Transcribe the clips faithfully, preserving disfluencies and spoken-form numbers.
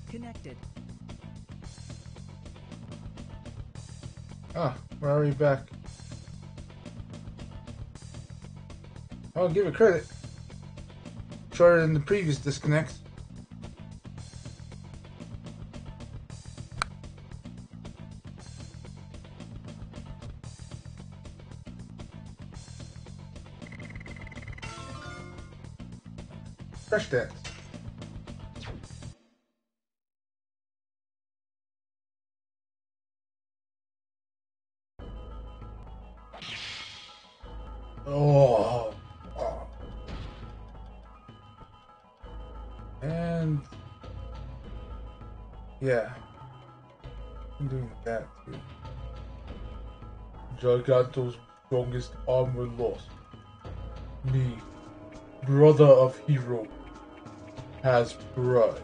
connected. Ah, we're already back. I'll give it credit. Shorter than the previous disconnect. Fresh dance. Oh. Oh. And yeah, I'm doing that too. Giganto's strongest armor lost. Me, brother of hero, has pride.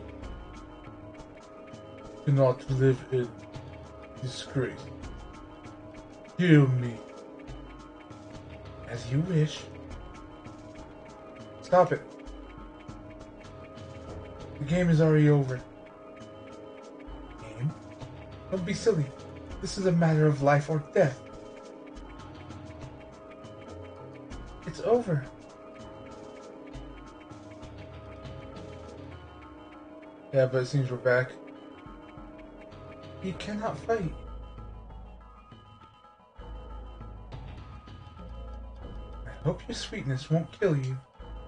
Cannot live in disgrace. Kill me. As you wish. Stop it. The game is already over. Game? Don't be silly. This is a matter of life or death. It's over. Yeah, but it seems we're back. You cannot fight. I hope your sweetness won't kill you.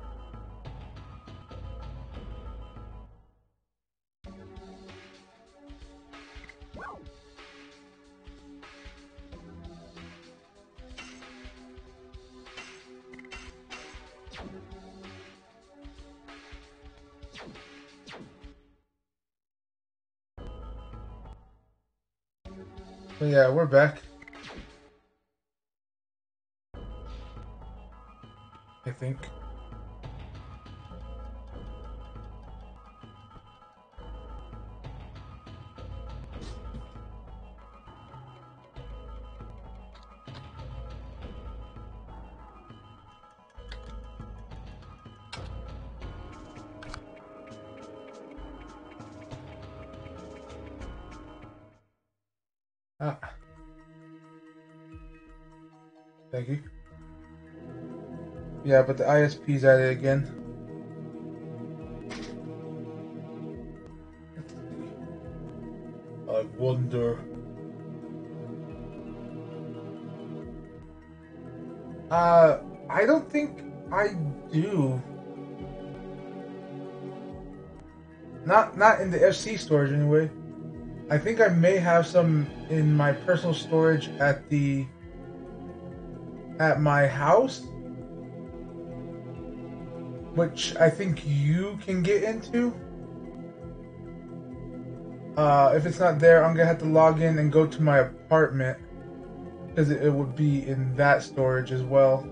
But yeah, we're back. I think. Ah. Thank you. Yeah, but the I S P's at it again. Let's see. I wonder. Uh, I don't think I do. Not not in the F C storage anyway. I think I may have some in my personal storage at the at my house, which I think you can get into. Uh, if it's not there, I'm gonna have to log in and go to my apartment because it, it would be in that storage as well.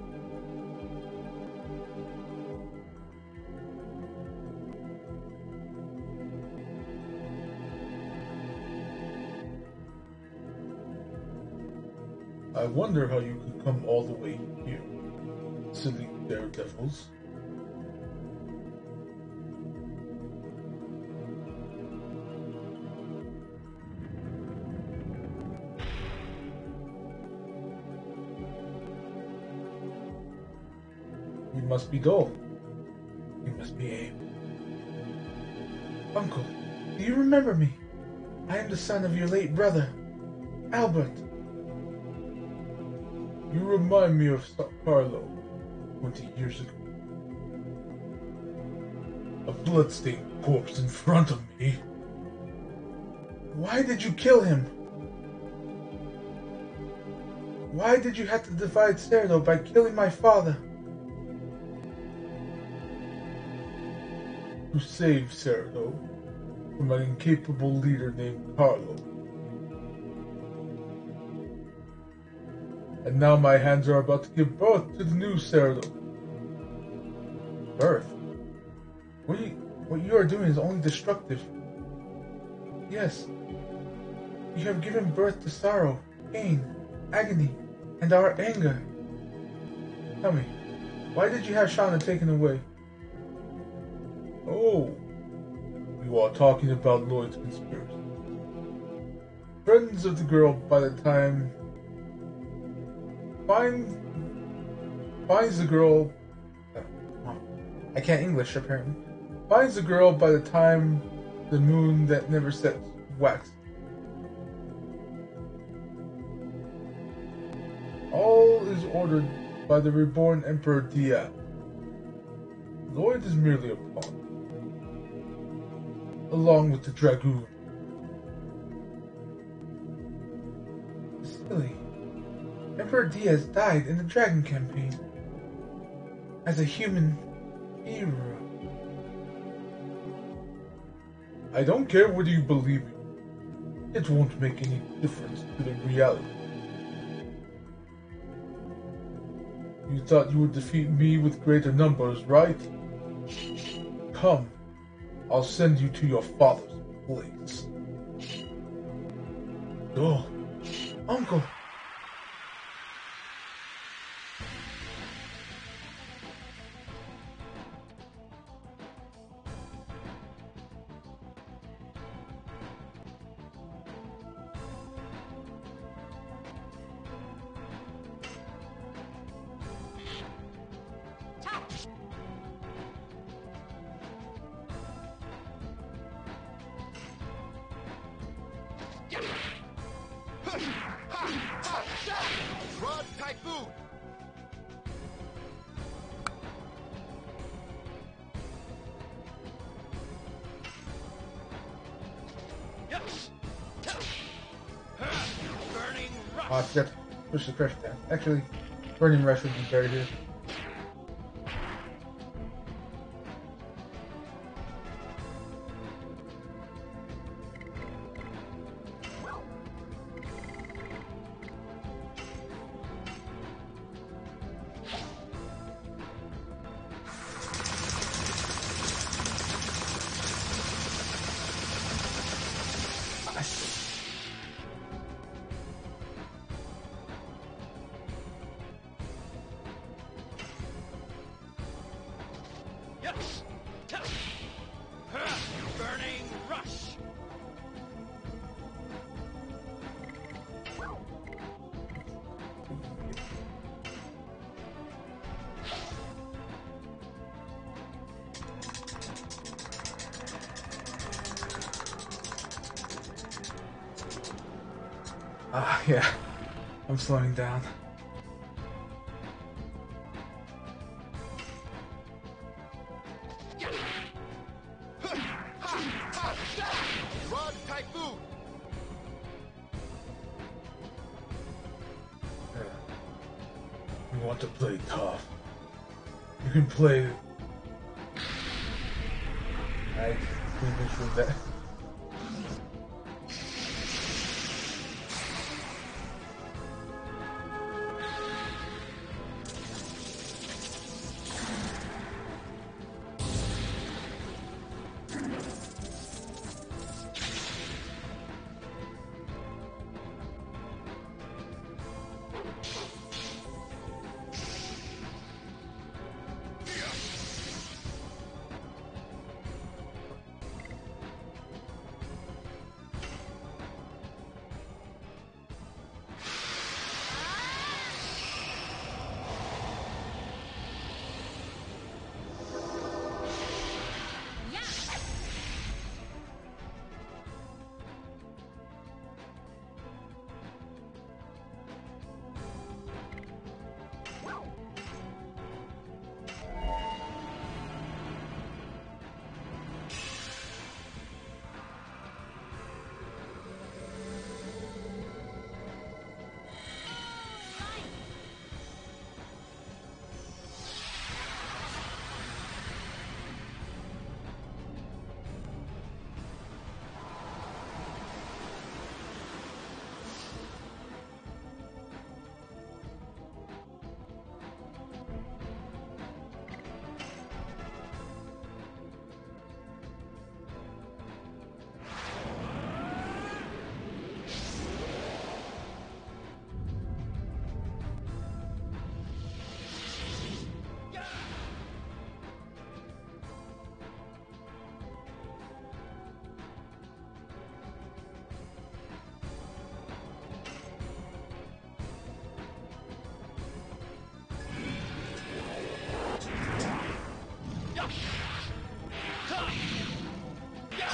I wonder how you could come all the way here, silly daredevils. We must be dull. We must be aim. Uncle, do you remember me? I am the son of your late brother, Albert. You remind me of Carlo, twenty years ago. A bloodstained corpse in front of me. Why did you kill him? Why did you have to divide Cerdo by killing my father? To save Cerdo from an incapable leader named Carlo. And now my hands are about to give birth to the new Cerdo. Birth? What you, what you are doing is only destructive. Yes. You have given birth to sorrow, pain, agony, and our anger. Tell me, why did you have Shauna taken away? Oh, You are talking about Lloyd's conspiracy. Friends of the girl by the time find finds the girl. Uh, I can't English apparently. Finds the girl by the time the moon that never sets waxes. All is ordered by the reborn Emperor Dia. Lloyd is merely a pawn, along with the Dragoon. Silly. Emperor Diaz died in the Dragon campaign as a human hero. I don't care whether you believe it. It won't make any difference to the reality. You thought you would defeat me with greater numbers, right? Come, I'll send you to your father's place. Oh, Uncle! Rod Typhoon! Burning Rush! Oh, I forgot to push the pressure down. Actually, Burning Rush would be better here. Burning Rush! Ah, yeah. I'm slowing down. Rod Typhoon! You want to play tough? You can play. I think with that.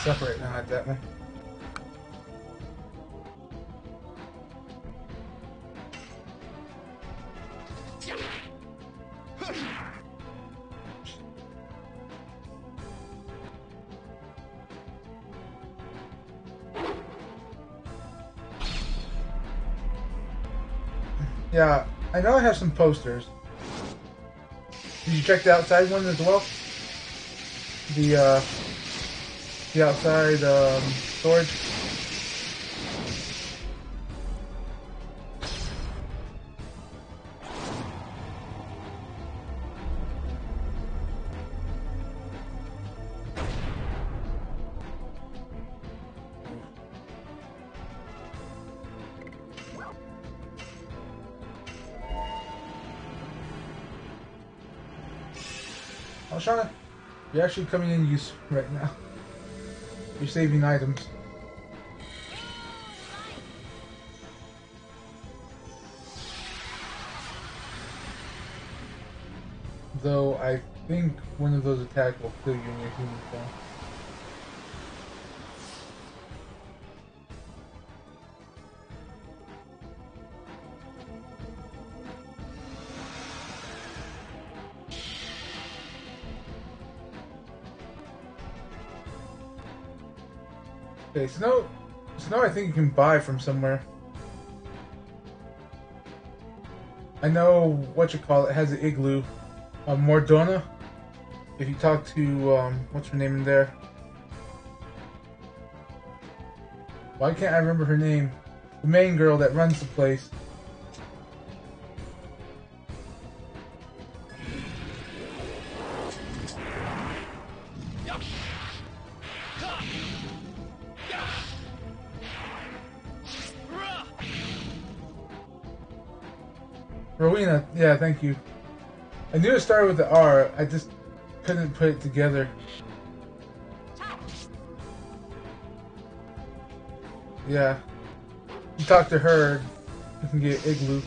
suck right now at that one. Yeah, I know I have some posters. Did you check the outside one as well? The uh, the outside um, storage. Oh, Shauna, you're actually coming in use right now. You're saving items. Though I think one of those attacks will kill you in your human form. Okay, snow, snow I think you can buy from somewhere. I know what you call it, it has an igloo. Uh, Mordona. If you talk to, um, what's her name in there? Why can't I remember her name? The main girl that runs the place. Rowena, yeah, thank you. I knew it started with the R, I just couldn't put it together. Yeah. You talk to her, you can get igloo.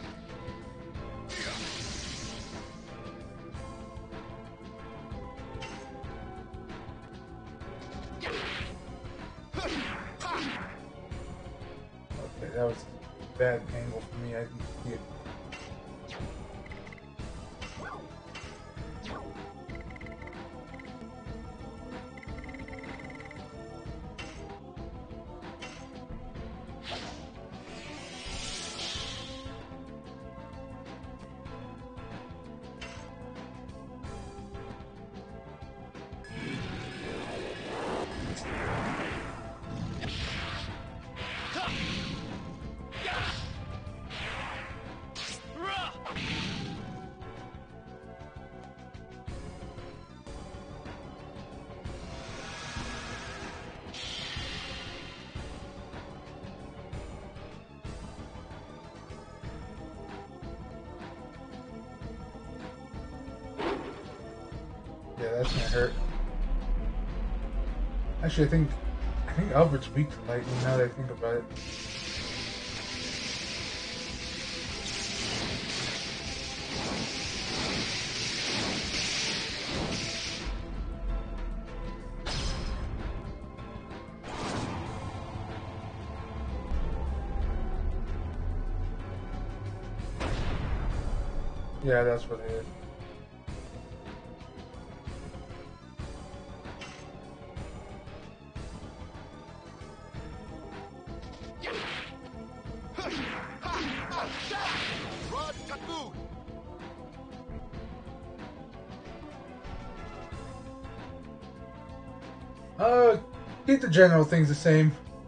Okay, that was a bad angle for me, I didn't see it. Yeah, that's gonna hurt. Actually, I think I think Albert's weak to lightning. Now that I think about it. Yeah, that's what it is. Uh, keep the general things the same.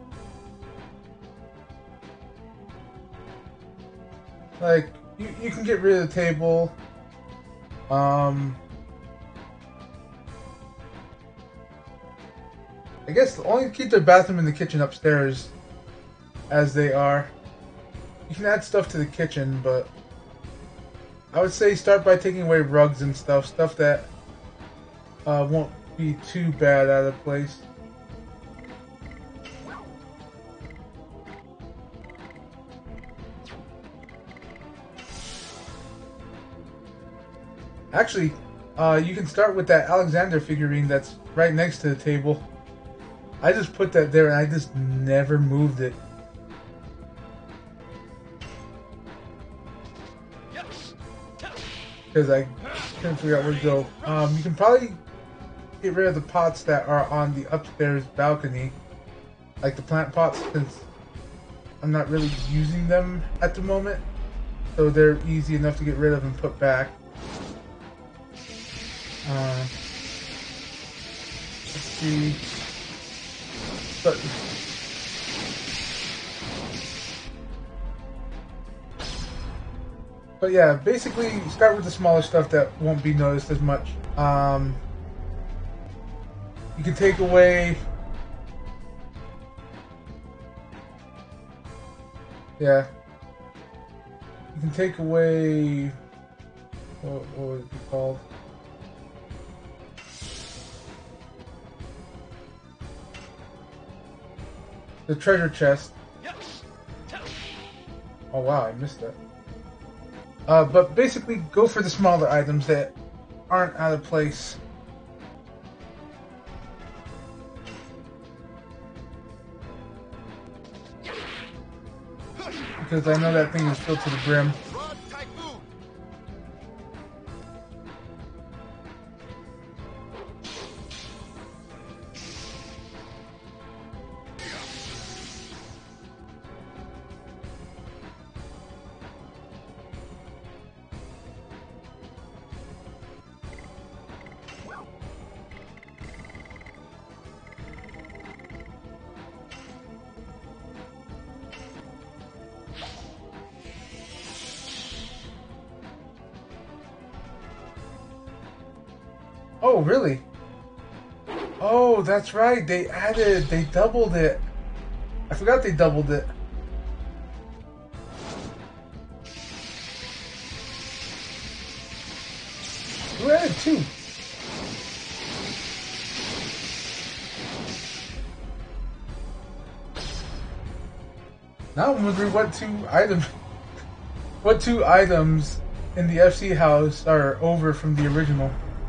Like, you, you can get rid of the table. Um, I guess only keep the bathroom and the kitchen upstairs as they are. You can add stuff to the kitchen, but I would say start by taking away rugs and stuff. Stuff that uh, won't be too bad out of place. Actually, uh, you can start with that Alexander figurine that's right next to the table. I just put that there and I just never moved it. Because I couldn't figure out where to go. Um, you can probably get rid of the pots that are on the upstairs balcony. Like the plant pots, since I'm not really using them at the moment. So they're easy enough to get rid of and put back. Uh, let's see. But But yeah, basically start with the smaller stuff that won't be noticed as much. Um, you can take away... Yeah. You can take away... What, what would it be called? The treasure chest. Oh wow, I missed that. Uh, but basically, go for the smaller items that aren't out of place. Because I know that thing is filled to the brim. Oh, really? Oh, that's right. They added, they doubled it. I forgot they doubled it. Who added two? Now I'm wondering what two items, what two items in the F C house are over from the original.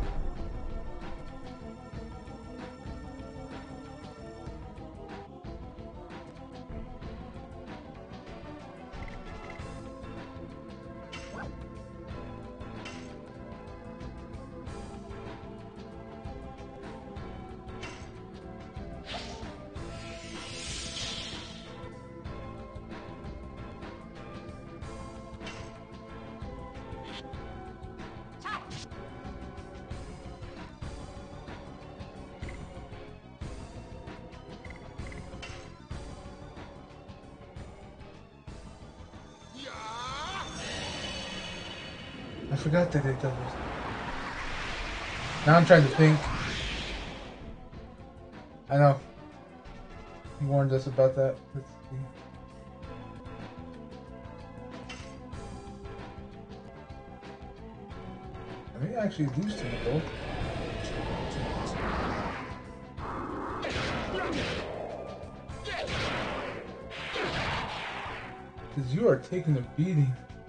I forgot that they doubled. Now I'm trying to think. I know. You warned us about that. Let's see. I may actually lose to the gold. Because you are taking a beating.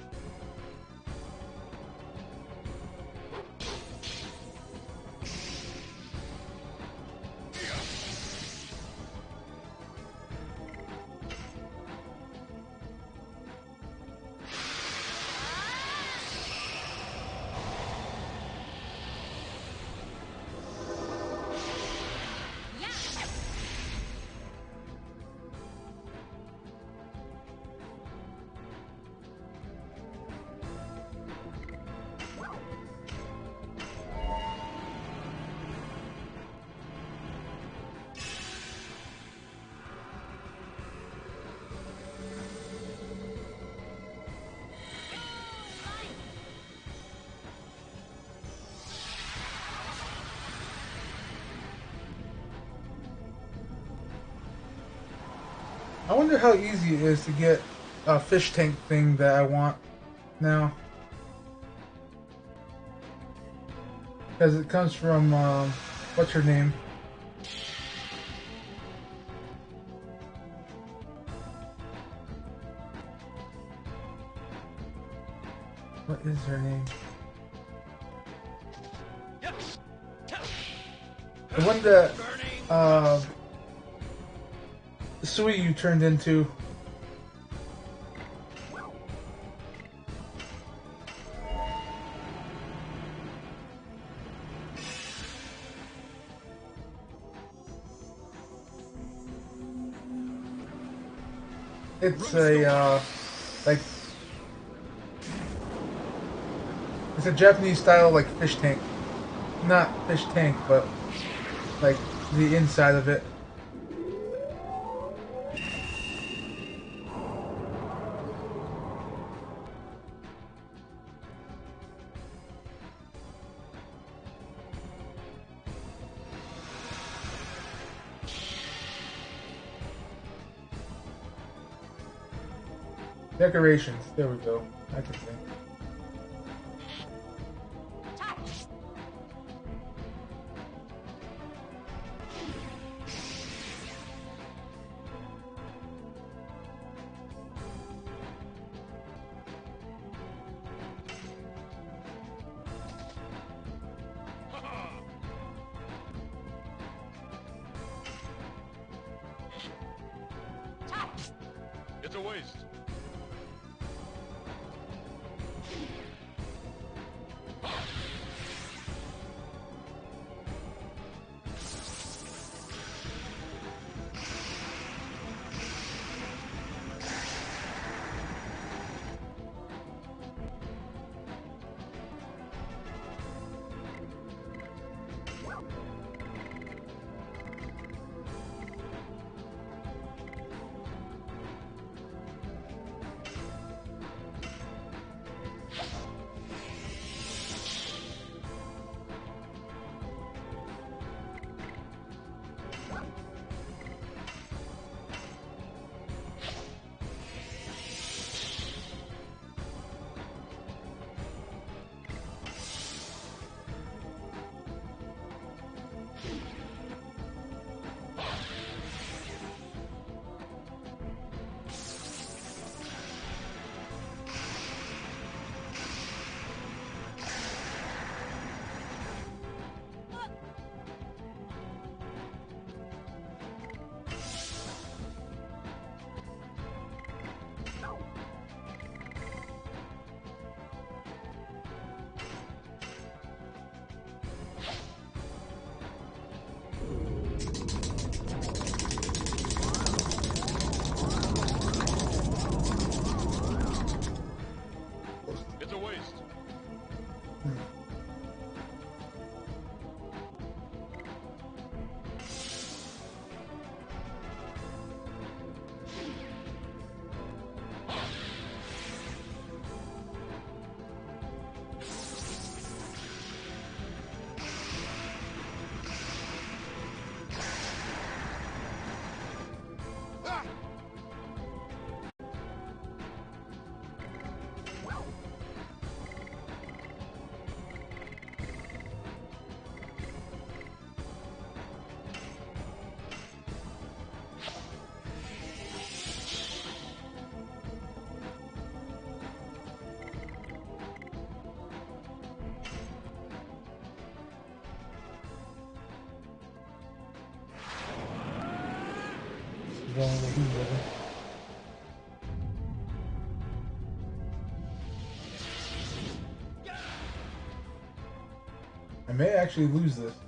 I wonder how easy it is to get a fish tank thing that I want now. Because it comes from, um, what's her name? What is her name? The one that, uh, Sui you turned into. It's a, uh, like, it's a Japanese style, like, fish tank. Not fish tank, but, like, the inside of it. Decorations. There we go. I can think. It's a waste. It's a waste. Ah! Wrong with you, brother. I may actually lose this.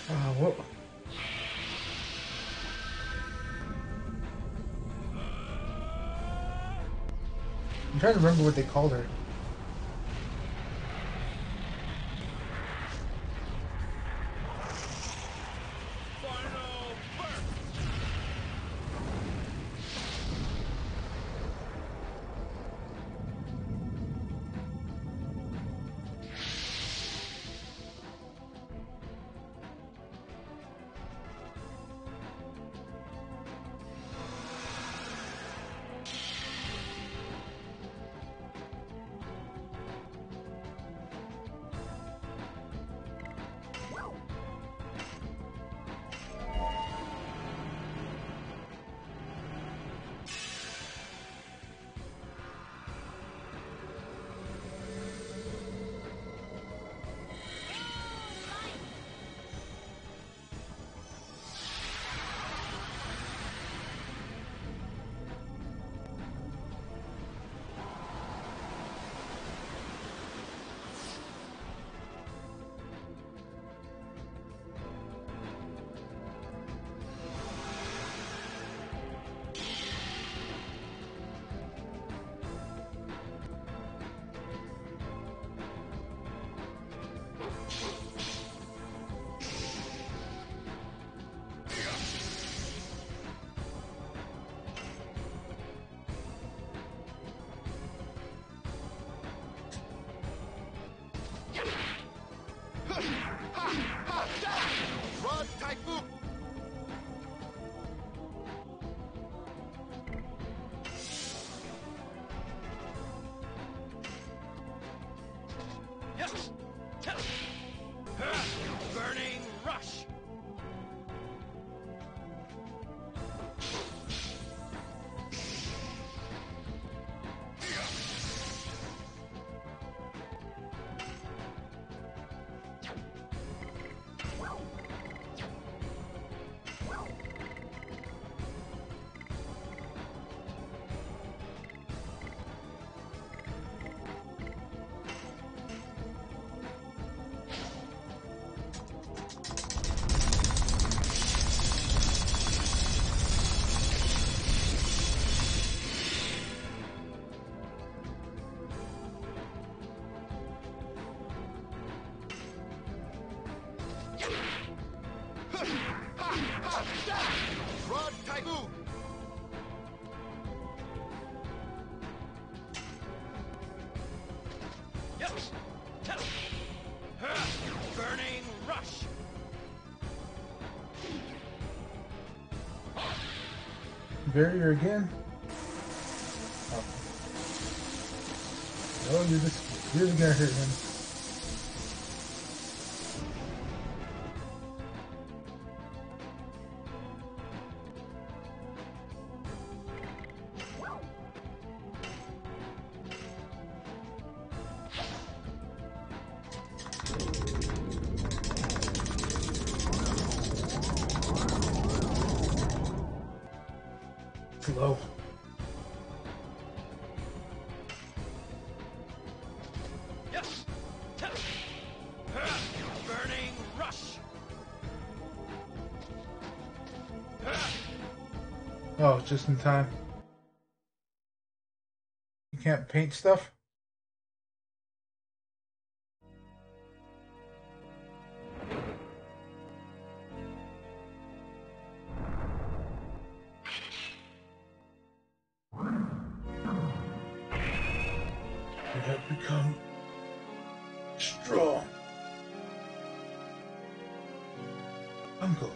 Uh, what? I'm trying to remember what they called her. Final burst! Run, Typhoon! Yes! Burning rush! Run, Typhoon! Yes! Burning rush! Barrier again? Oh. Oh, you're just really gonna hurt him. Slow. Yes! Burning rush! Oh, just in time. You can't paint stuff? You have become strong. Uncle,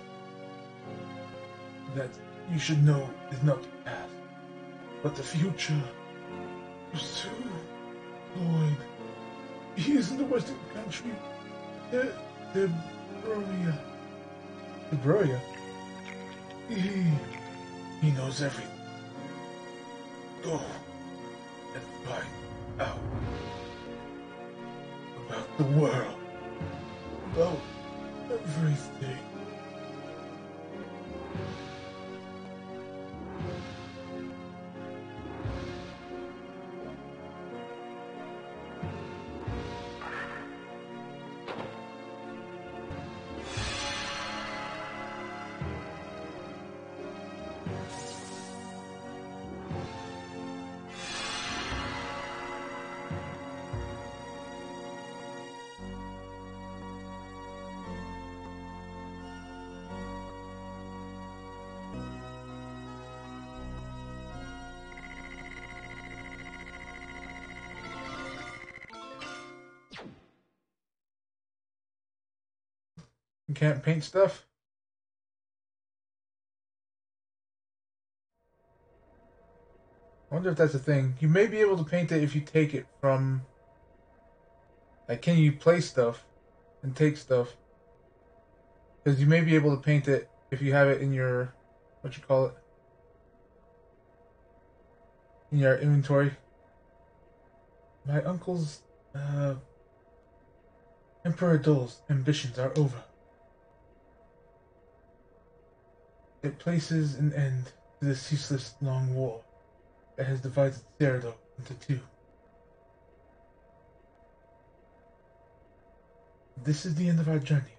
that you should know is not the past, but the future. Pursue Lloyd. He is in the western country. The the Broria. The Broria? He he knows everything. Go and find out about the world. About everything. You can't paint stuff? I wonder if that's a thing. You may be able to paint it if you take it from... Like, can you place stuff and take stuff? Because you may be able to paint it if you have it in your... What you call it? In your inventory. My uncle's... Uh, Emperor Dul's ambitions are over. It places an end to the ceaseless long war that has divided Cyrodiil into two. This is the end of our journey.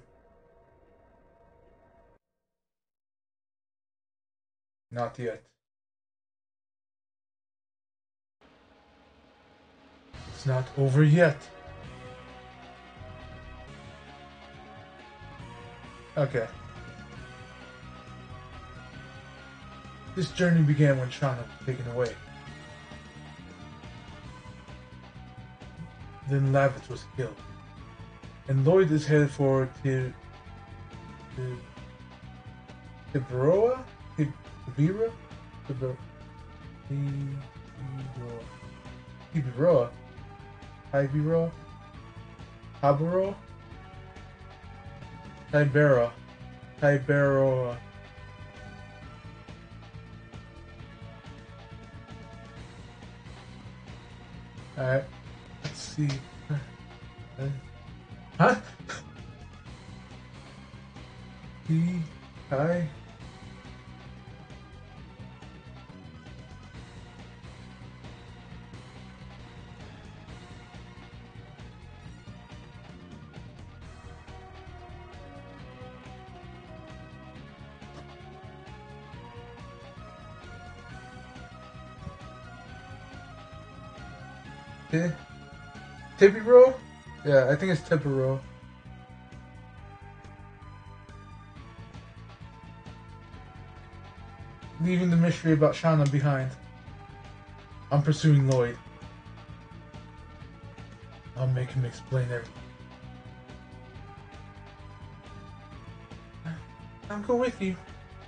Not yet. It's not over yet. Okay. This journey began when Shauna was taken away. Then Lavitz was killed. And Lloyd is headed for Tib... Tib... Tiberoa? Tib... Tibera? Tiber... Tiberoa... Tiberoa? Tiberoa? Tiberoa? Tibera. Tiberoa. Alright. Let's see. Huh? T. I. T. Tibero? Yeah, I think it's Tibero. Leaving the mystery about Shauna behind. I'm pursuing Lloyd. I'll make him explain everything. I'll go with you.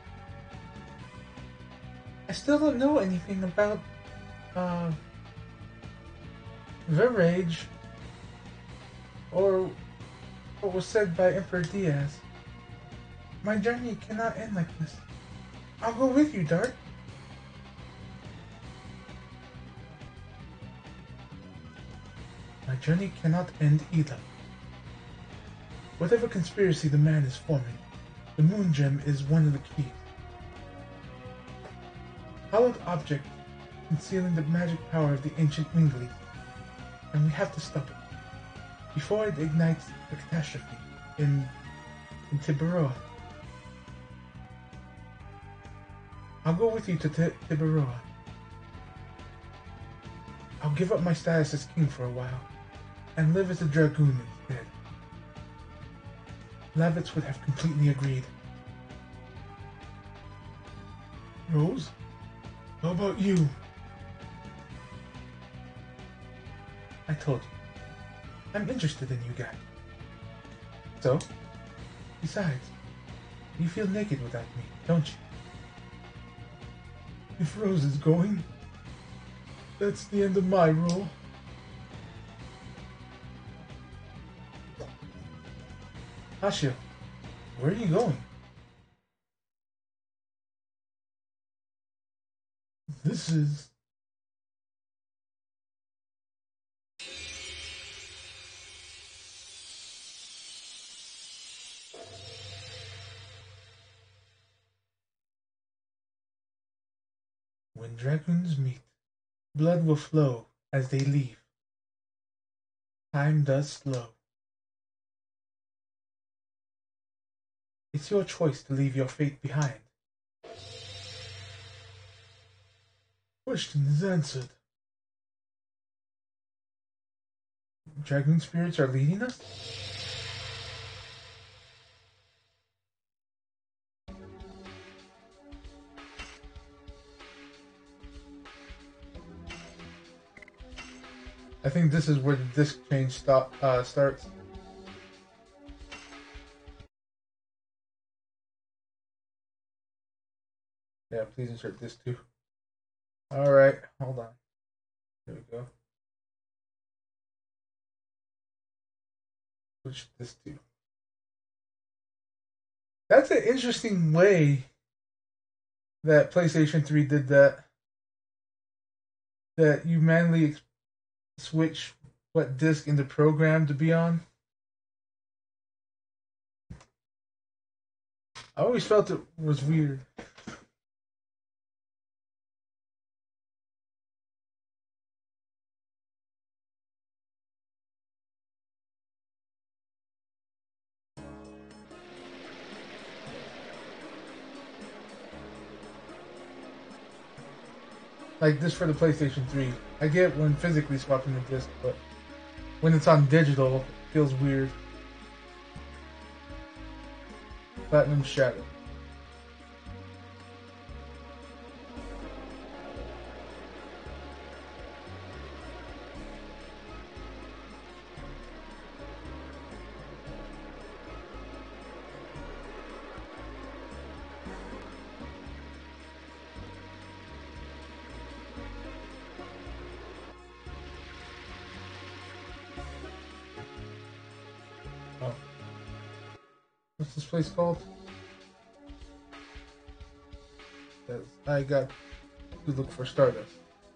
I still don't know anything about, uh, the rage, or what was said by Emperor Diaz. My journey cannot end like this. I'll go with you, Dart. My journey cannot end either. Whatever conspiracy the man is forming, the moon gem is one of the keys. Hallowed object concealing the magic power of the ancient Wingley, and we have to stop it before it ignites the catastrophe in, in Tiberoa. I'll go with you to T Tiberoa. I'll give up my status as king for a while and live as a dragoon instead. Lavitz would have completely agreed. Rose, how about you? I told you, I'm interested in you guys. So, besides, you feel naked without me, don't you? If Rose is going, that's the end of my role. Asha, where are you going? This is... When dragoons meet, blood will flow as they leave. Time does slow. It's your choice to leave your fate behind. Question is answered. Dragoon spirits are leading us? I think this is where the disc change stop, uh, starts. Yeah, please insert this too. Alright, hold on. There we go. Switch this too. That's an interesting way that PlayStation three did that. That you manually switch what disc in the program to be on. I always felt it was weird. Like this for the PlayStation three. I get when physically swapping the disc, but when it's on digital, it feels weird. Platinum Shadow. Oh. What's this place called? Yes, I got to look for Stardust.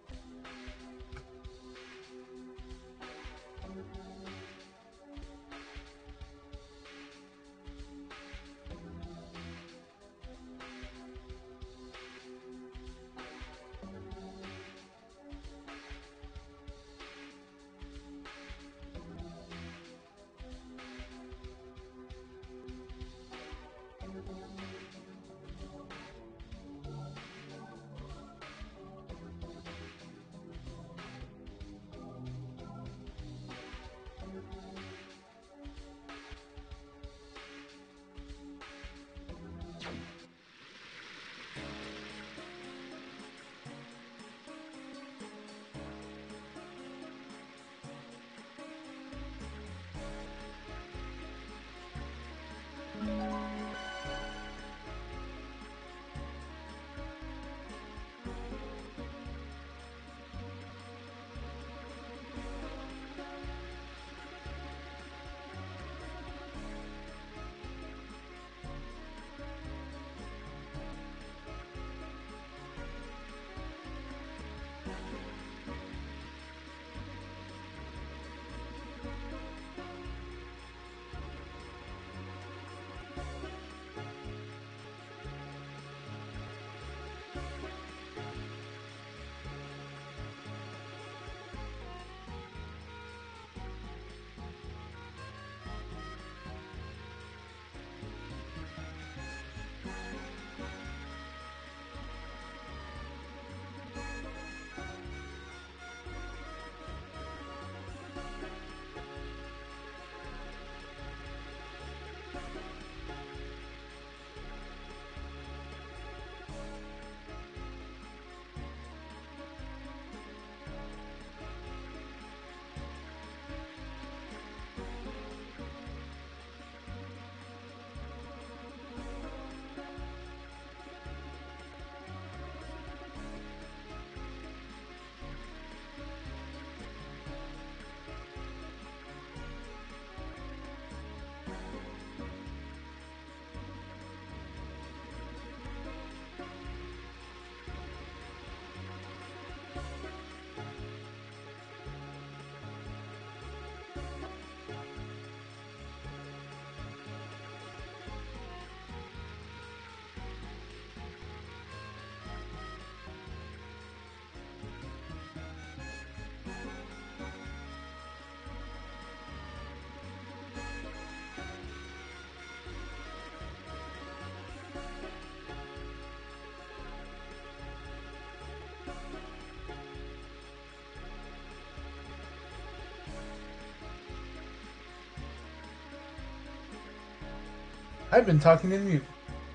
I've been talking in mute.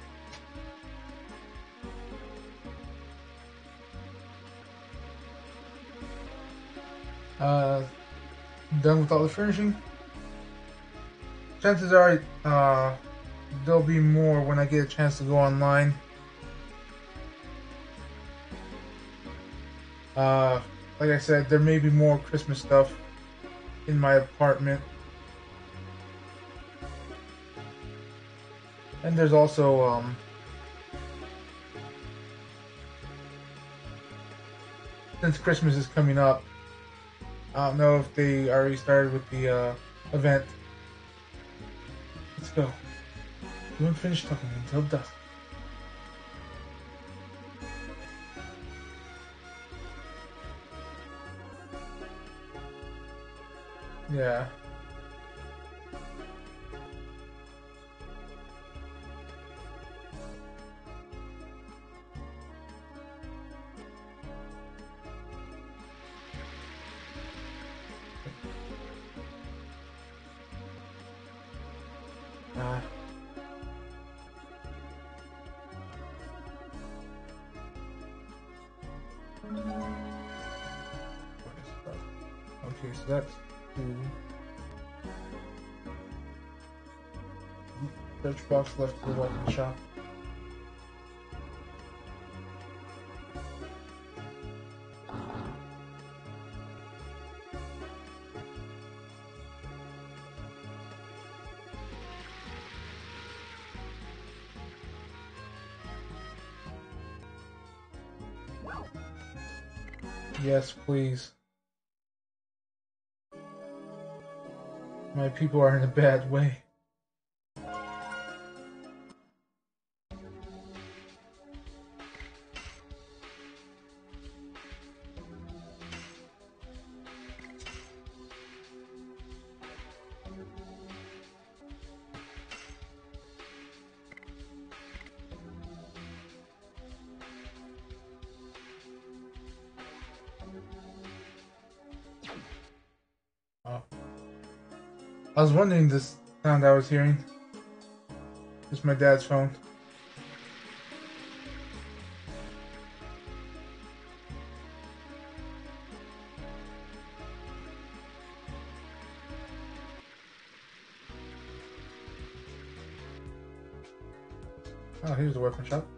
Uh, done with all the furnishing. Chances are uh, there'll be more when I get a chance to go online. Uh, like I said, there may be more Christmas stuff in my apartment. And there's also, um, since Christmas is coming up, I don't know if they already started with the uh, event. Let's go. We won't finish talking until dusk. Yeah. Uh, okay, so that's two. Search box left to the weapon shop. Yes, please. My people are in a bad way. Oh. I was wondering this sound I was hearing. It's my dad's phone. Oh, here's the weapon shop.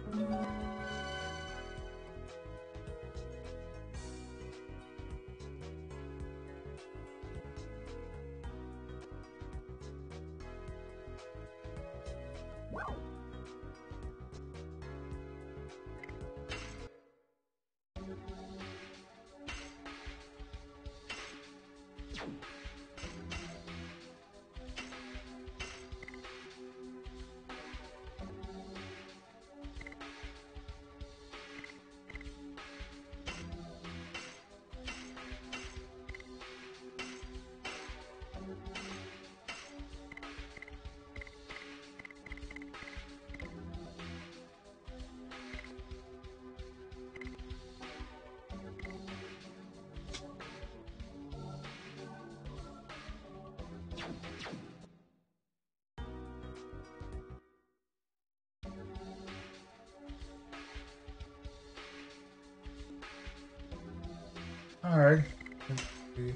Alright. Let's see.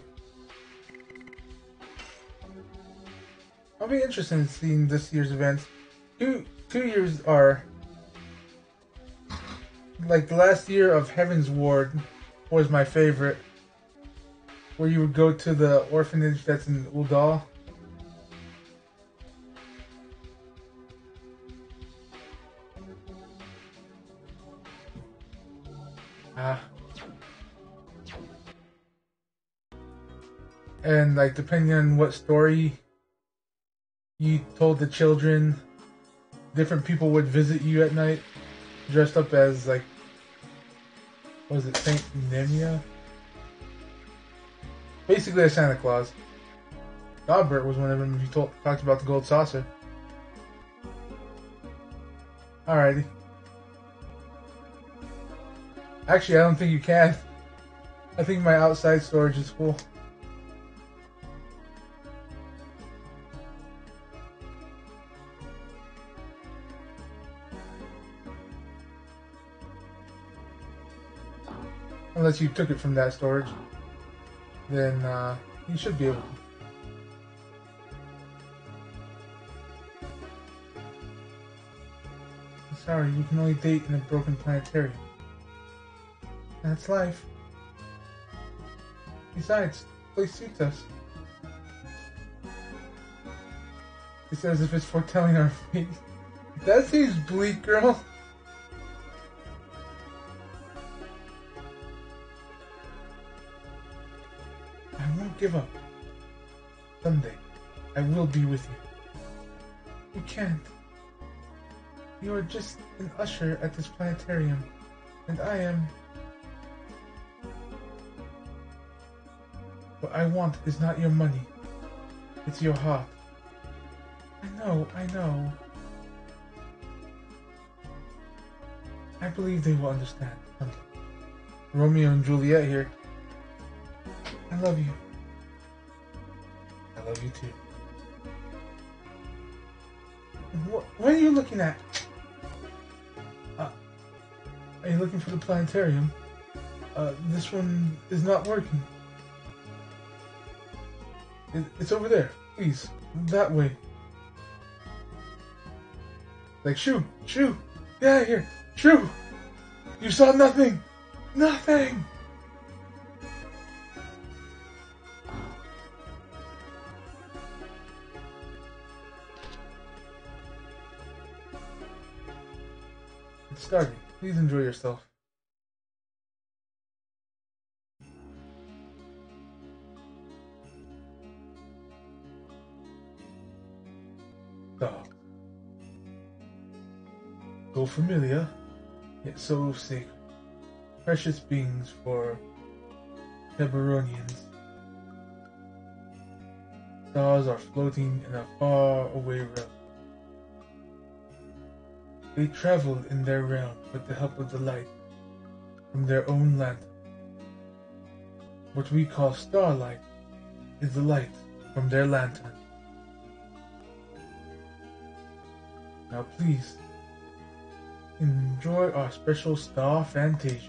I'll be interested in seeing this year's events. Two two years are like the last year of Heaven's Ward was my favorite. Where you would go to the orphanage that's in Uldal. Ah. And like depending on what story you told the children, different people would visit you at night, dressed up as like, what was it, Saint Nemia? Basically a Santa Claus. Godbert was one of them. He told, talked about the gold saucer. Alrighty. Actually, I don't think you can. I think my outside storage is full. Unless you took it from that storage, then uh, you should be able to. Sorry, you can only date in a broken planetarium. That's life. Besides, the place suits us. It's as if it's foretelling our fate. That seems bleak, girl. I won't give up. Someday, I will be with you. You can't. You are just an usher at this planetarium, and I am... What I want is not your money. It's your heart. I know, I know. I believe they will understand. Romeo and Juliet here. I love you. I love you too. What, what are you looking at? Uh, are you looking for the planetarium? Uh, this one is not working. It, it's over there. Please, that way. Like, shoo, shoo, get out of here, shoo! You saw nothing! Nothing! It's starting. Please enjoy yourself. Dog. So familiar, yet so sacred. Precious beings for Heberonians. Stars are floating in a far-away realm. They traveled in their realm with the help of the light from their own lantern. What we call starlight is the light from their lantern. Now please, enjoy our special star fantasia.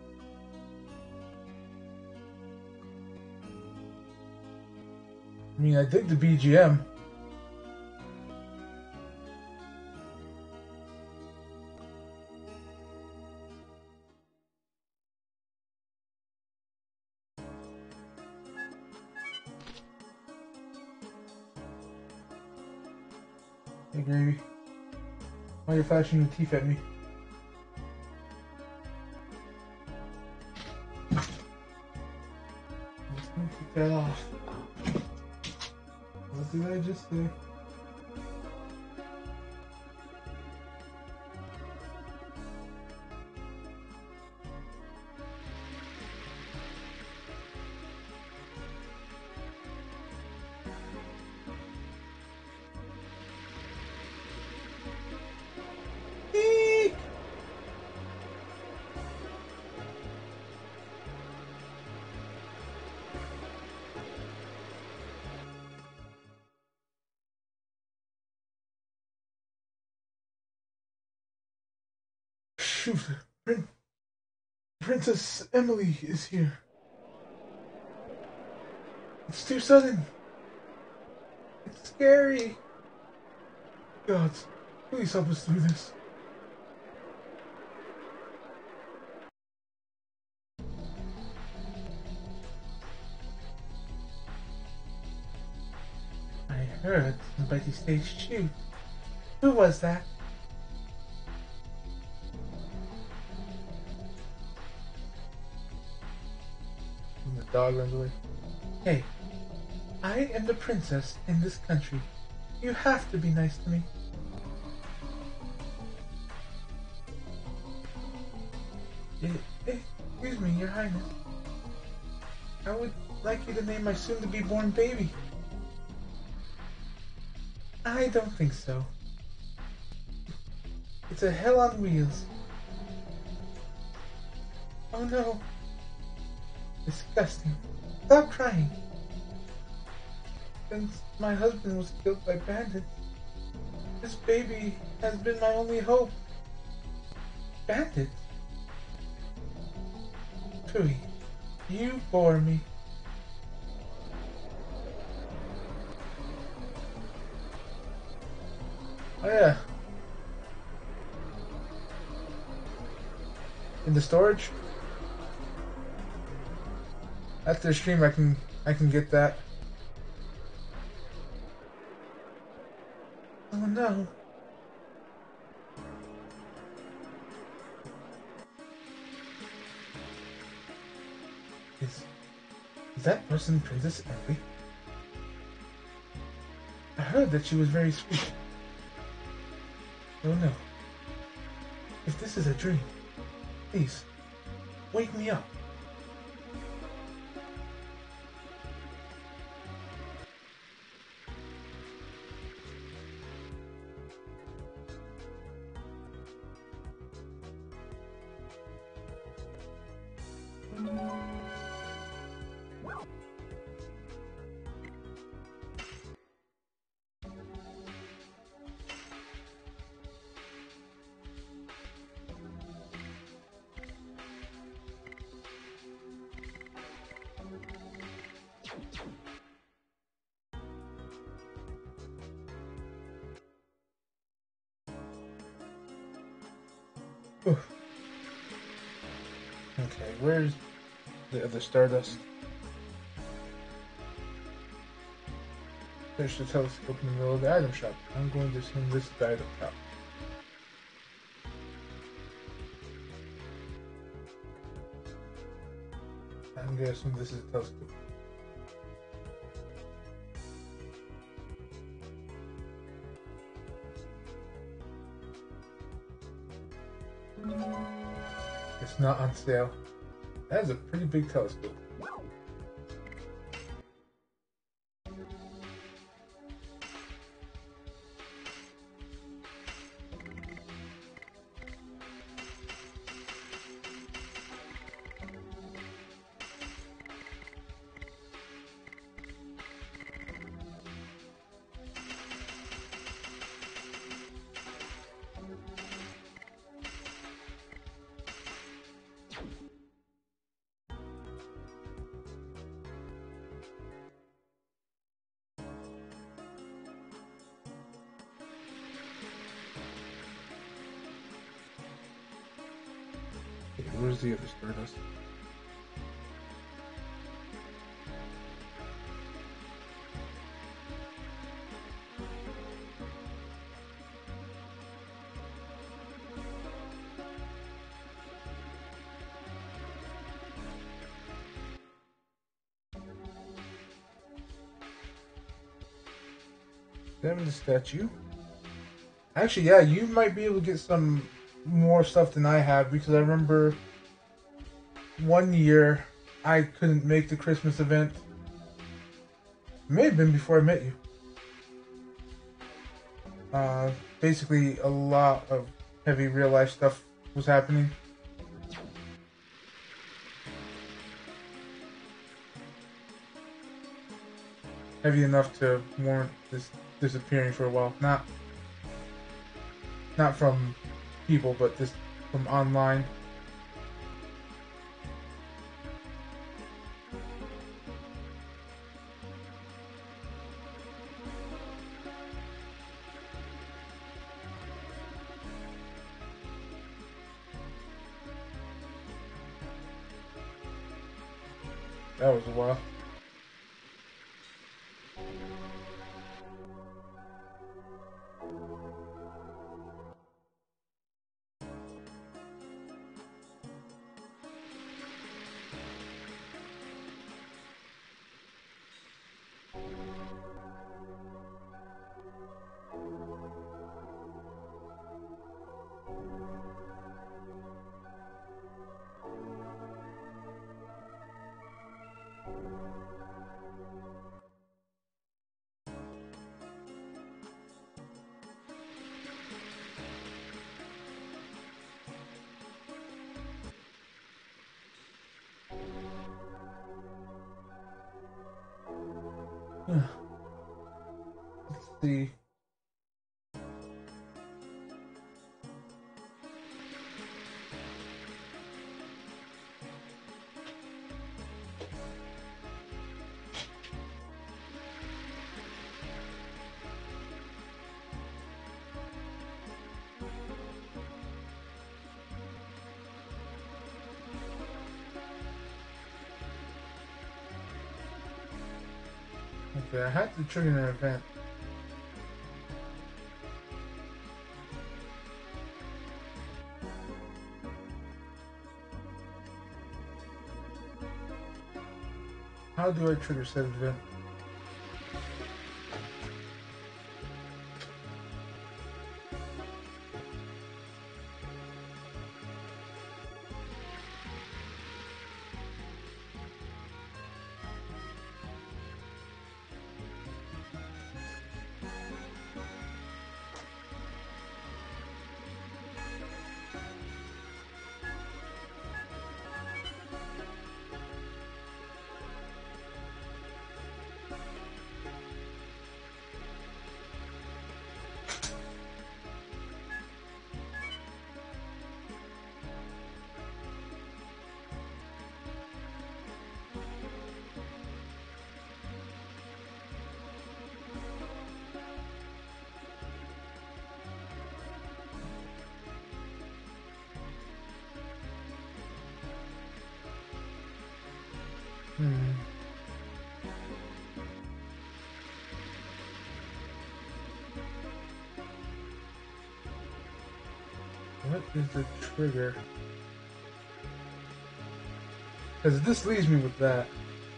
I mean, I dig the B G M. Hey, Gravy. Why are you flashing your teeth at me? Let's take that off. What did I just say? Shoot, Prin- Princess Emily is here. It's too sudden. It's scary. God, please help us through this. I heard somebody say shoot. Who was that? And the dog runs away. Hey, I am the princess in this country. You have to be nice to me. Eh, eh, excuse me, Your Highness. I would like you to name my soon-to-be born baby. I don't think so. It's a hell on wheels. Oh no. Disgusting. Stop crying. Since my husband was killed by bandits, this baby has been my only hope. Bandits? Tui, you bore me. Oh yeah. In the storage? After the stream, I can I can get that. Oh no. Is is that person Princess Emily? I heard that she was very sweet. Oh no. If this is a dream, please, wake me up. Oof. Okay, where's the other Stardust? There's the telescope in the middle of the item shop. I'm going to assume this is the item shop. I'm going to assume this is a telescope. It's not on sale. That is a pretty big telescope. Where's the other Stardust? Them the statue. Actually, yeah, you might be able to get some more stuff than I have because I remember one year I couldn't make the Christmas event. It may have been before I met you. Uh, basically, a lot of heavy real life stuff was happening. Heavy enough to warrant this disappearing for a while. Not, not from people, but just from online. That was a while. Let's see. Okay, I had to trigger an event. How do I trigger said event? Hmm. What is the trigger? Because this leaves me with that.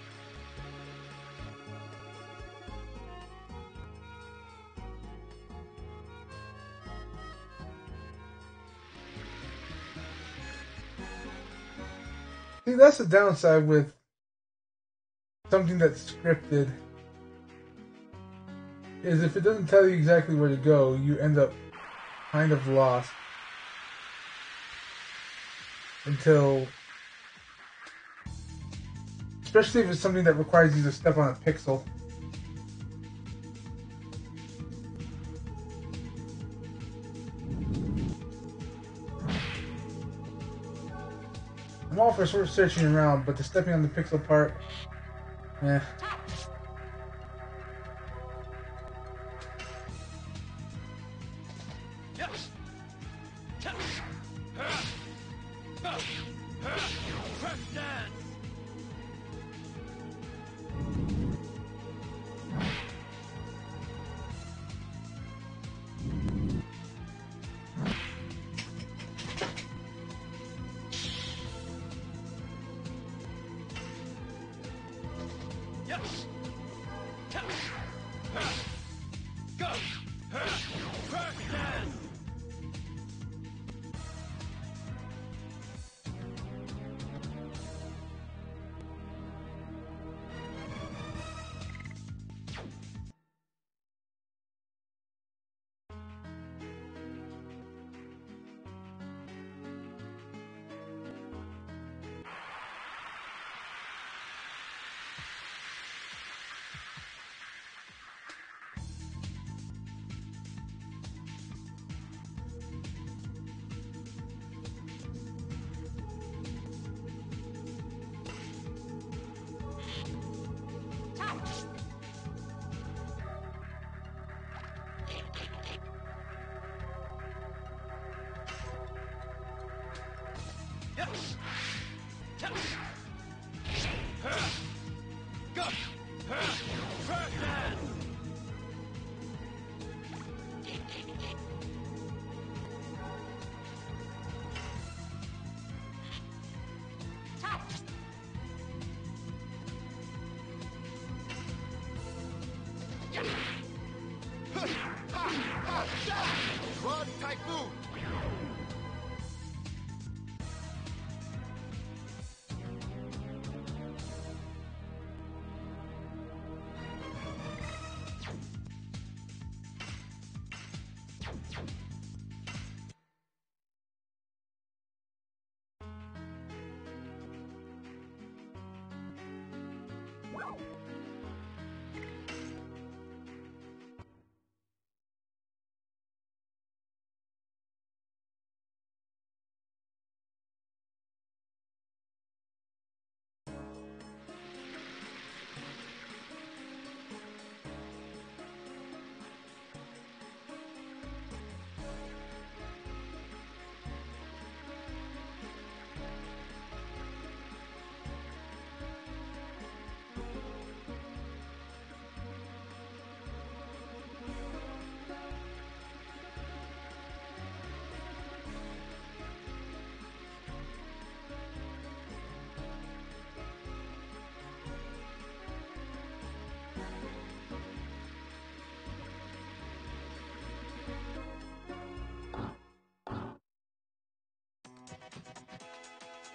See, that's the downside with something that's scripted. Is if it doesn't tell you exactly where to go, you end up kind of lost. Until... Especially if it's something that requires you to step on a pixel. I'm all for sort of searching around, but the stepping on the pixel part... Eh. Yes. Yes. Crash dance. Yes. Yes. Go. Crash dance. Yes. Yes. Go. Crash dance. Run, Typhoon!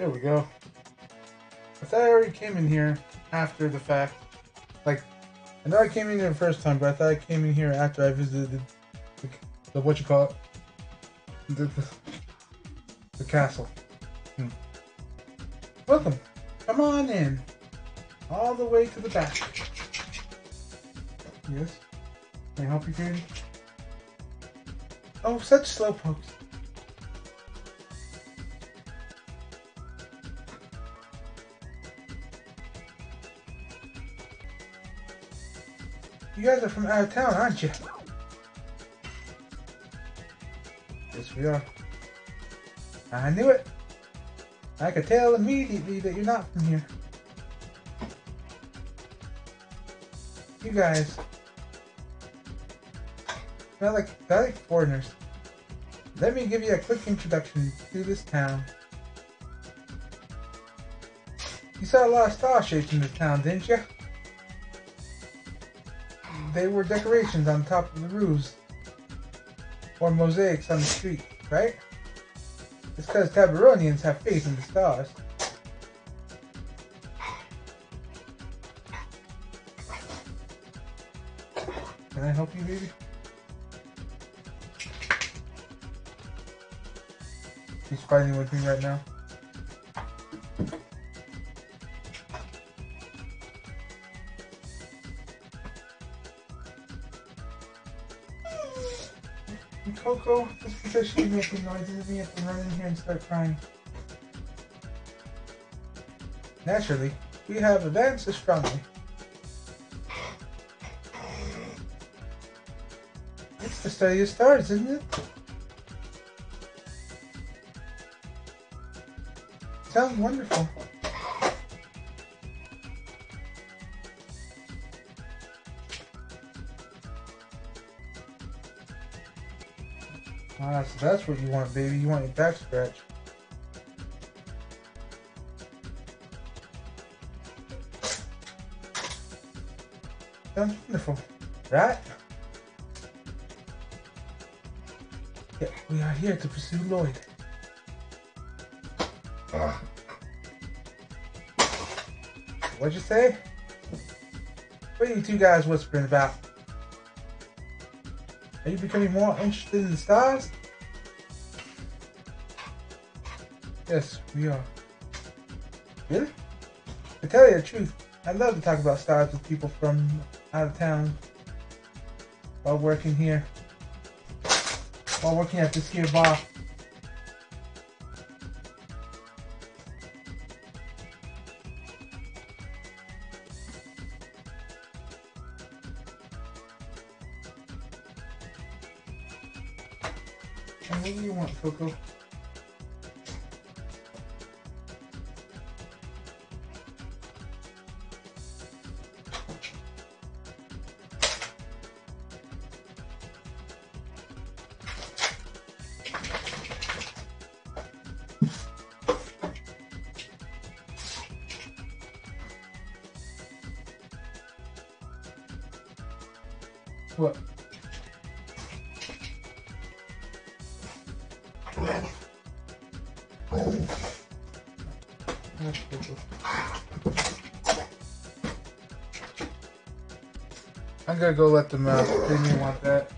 There we go. I thought I already came in here after the fact. Like, I know I came in here the first time, but I thought I came in here after I visited the, the, the what you call it, the, the, the castle. Hmm. Welcome. Come on in. All the way to the back. Yes. Can I help you, Katie? Oh, such slowpokes. You guys are from out of town, aren't you? Yes, we are. I knew it. I could tell immediately that you're not from here. You guys smell like, smell like foreigners. Let me give you a quick introduction to this town. You saw a lot of star shapes in this town, didn't you? They were decorations on top of the roofs, or mosaics on the street, right? It's because Tabaronians have faith in the stars. Can I help you, baby? She's fighting with me right now. Coco, just because she's making noises doesn't mean you have to run in here and start crying. Naturally, we have advanced astronomy. It's the study of stars, isn't it? Sounds wonderful. Ah, so that's what you want, baby. You want your back scratched. Sounds wonderful, right? Yeah, we are here to pursue Lloyd. Uh. What'd you say? What are you two guys whispering about? Are you becoming more interested in the stars? Yes, we are. Really? To tell you the truth, I love to talk about stars with people from out of town while working here. While working at this here bar. And what do you want, Coco? What? I'm gonna go let them out. They didn't want that.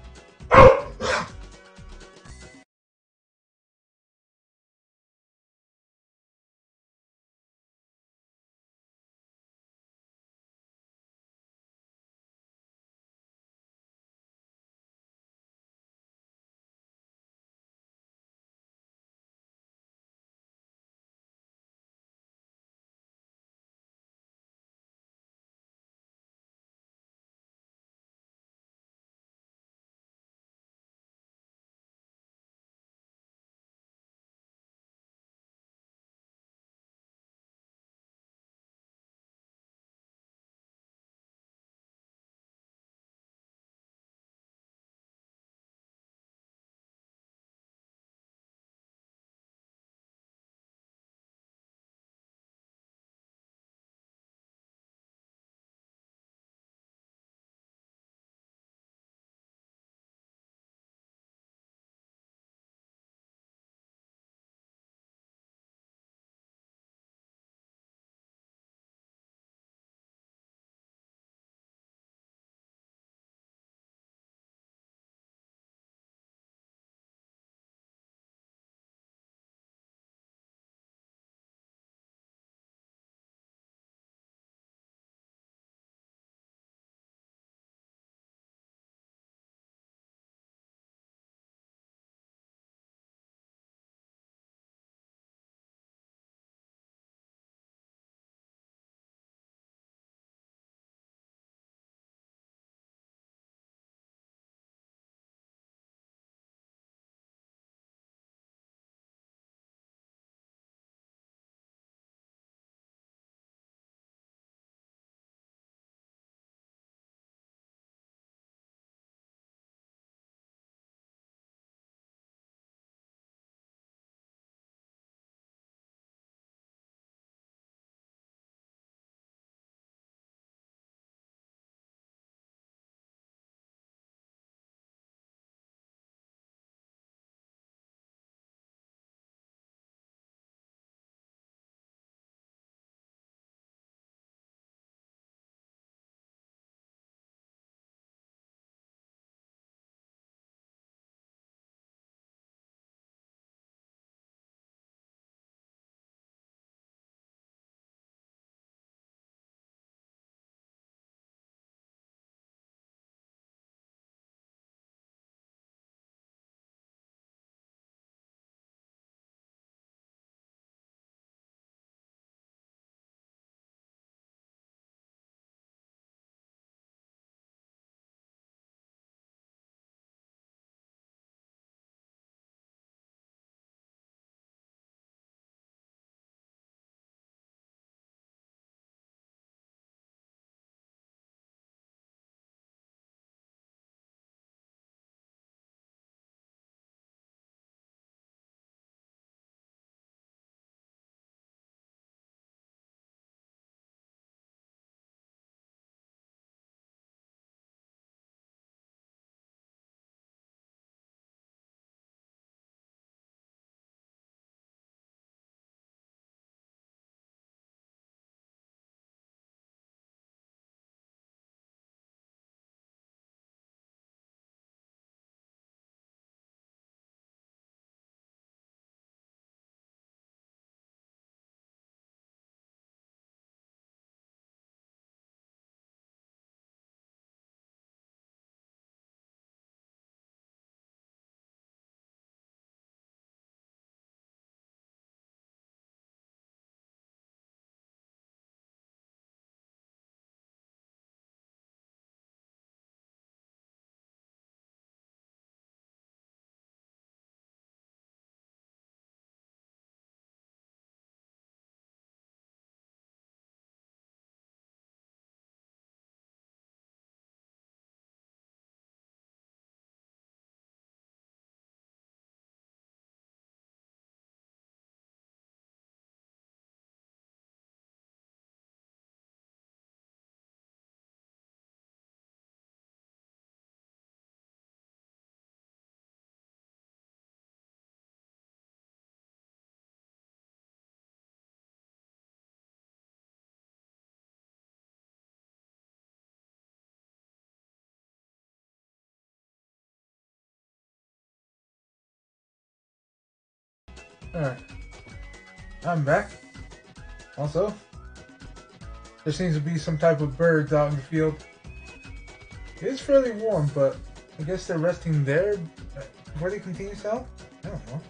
Alright. I'm back. Also, there seems to be some type of birds out in the field. It is fairly warm, but I guess they're resting there before they continue south? I don't know.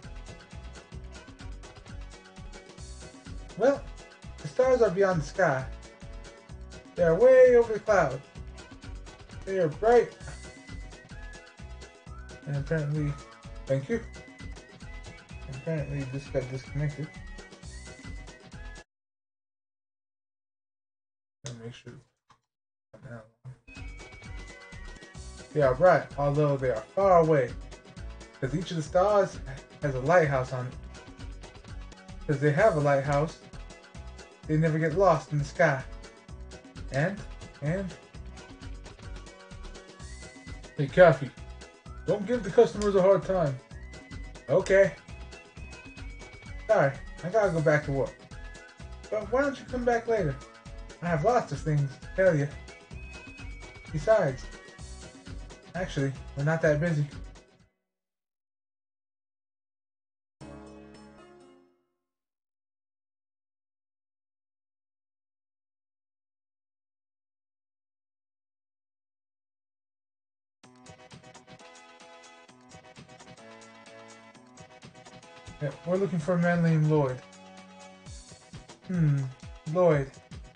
Well, the stars are beyond the sky. They are way over the clouds. They are bright. And apparently, thank you. Apparently this got disconnected. Let me make sure. They are bright, although they are far away. Because each of the stars has a lighthouse on it. Because they have a lighthouse, they never get lost in the sky. And, and... Hey, Kathy, don't give the customers a hard time. Okay. Sorry, I gotta go back to work. But why don't you come back later? I have lots of things to tell you. Besides, actually, we're not that busy. Yeah, we're looking for a man named Lloyd. Hmm, Lloyd.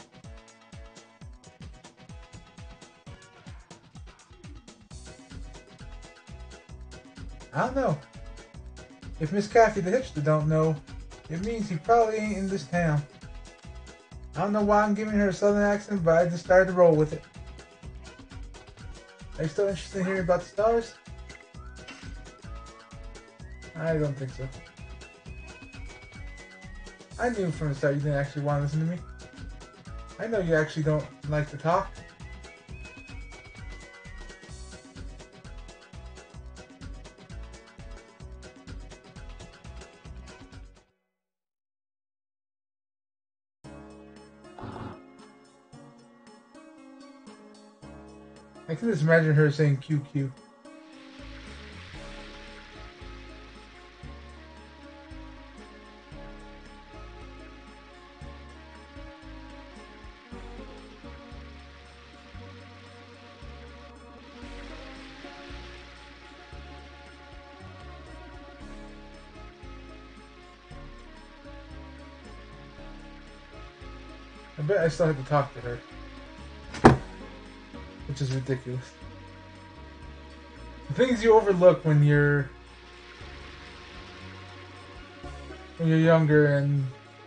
I don't know. If Miss Kathy the hipster don't know, it means he probably ain't in this town. I don't know why I'm giving her a southern accent, but I just started to roll with it. Are you still interested in hearing about the stars? I don't think so. I knew from the start you didn't actually want to listen to me. I know you actually don't like to talk. I can just imagine her saying Q Q. I bet I still have to talk to her. Which is ridiculous. The things you overlook when you're when you're younger and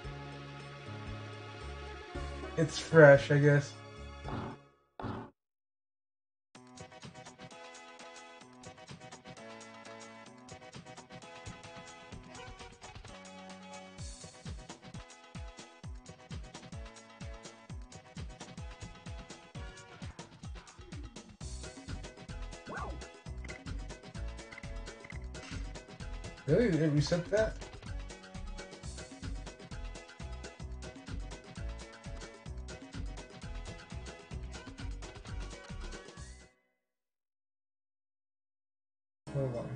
it's fresh, I guess. Really? Did it reset that? Hold on.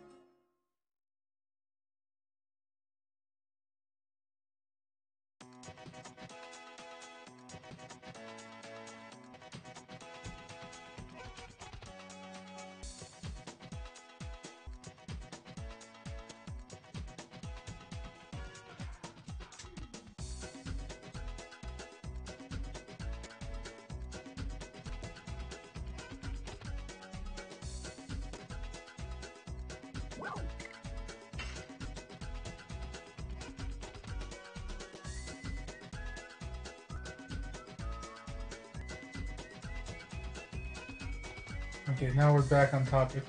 Okay, now we're back on topic.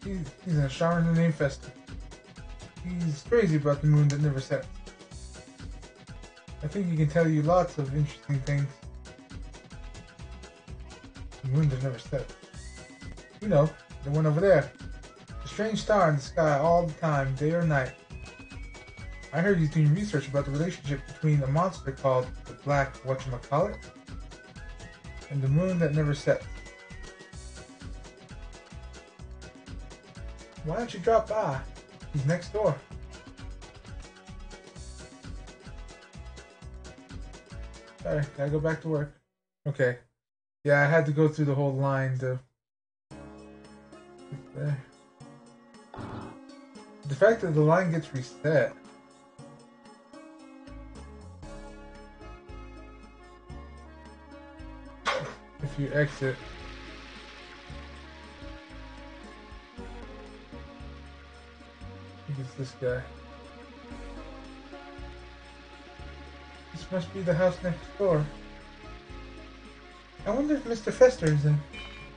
He's, he's an astronomer named Fester. He's crazy about the moon that never sets. I think he can tell you lots of interesting things. The moon that never sets. You know, the one over there. The strange star in the sky all the time, day or night. I heard he's doing research about the relationship between a monster called the Black Whatchamacallit and the moon that never sets. Why don't you drop by? He's next door. Sorry, gotta go back to work. Okay. Yeah, I had to go through the whole line to... There. The fact that the line gets reset. If you exit. I think it's this guy. This must be the house next door. I wonder if Mister Fester is in.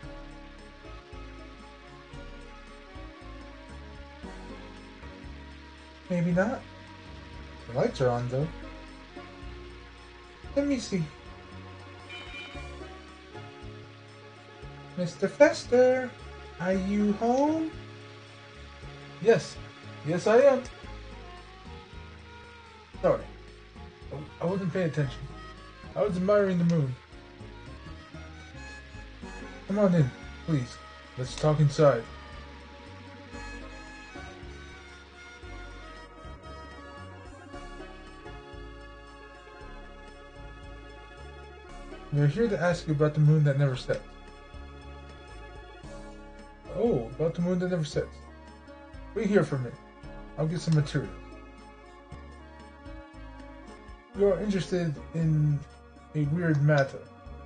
Maybe not. The lights are on though. Let me see. Mister Fester, are you home? Yes. Yes, I am. Sorry. I wasn't paying attention. I was admiring the moon. Come on in, please. Let's talk inside. We're here to ask you about the moon that never sets. Oh, about the moon that never sets. Wait here for a minute. I'll get some materials. You're interested in a weird matter.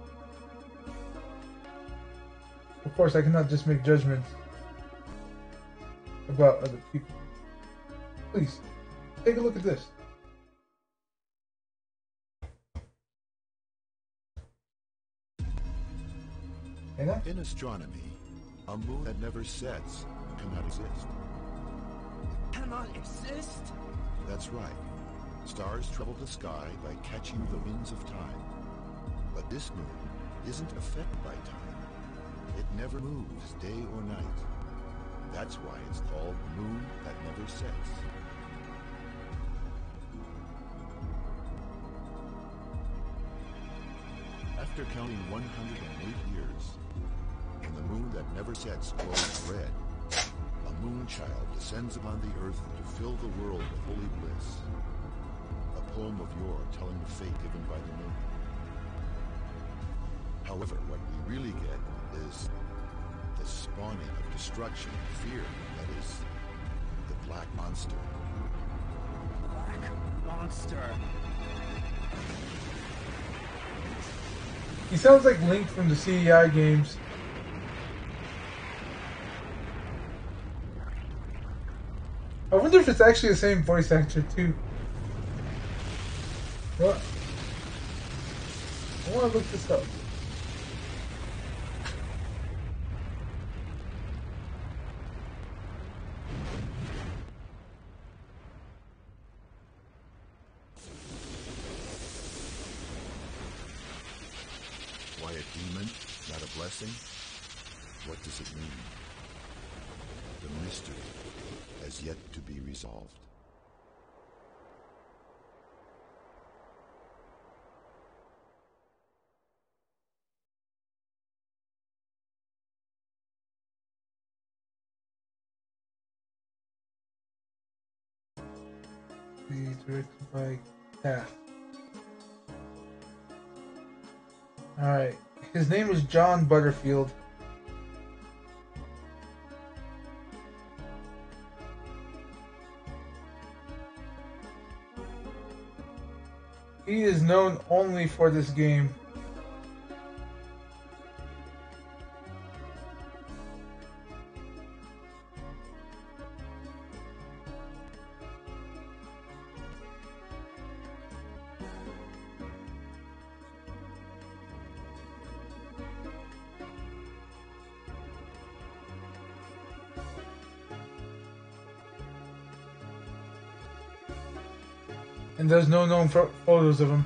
Of course, I cannot just make judgments about other people. Please, take a look at this. In astronomy, a moon that never sets cannot exist. Cannot exist? That's right. Stars travel the sky by catching the winds of time. But this moon isn't affected by time. It never moves day or night. That's why it's called the moon that never sets. After counting one hundred eight years, when the moon that never sets glows red, a moon child descends upon the earth to fill the world with holy bliss. A poem of yore telling the fate given by the moon. However, what we really get is the spawning of destruction and fear, that is, the Black Monster. Black monster. He sounds like Link from the C D I games. I wonder if it's actually the same voice actor too. What? I want to look this up. Why a demon, not a blessing? What does it mean? The mystery has yet to be resolved. Be directed by Taft. Alright. His name was John Butterfield. He is known only for this game. And there's no known pho- photos of him.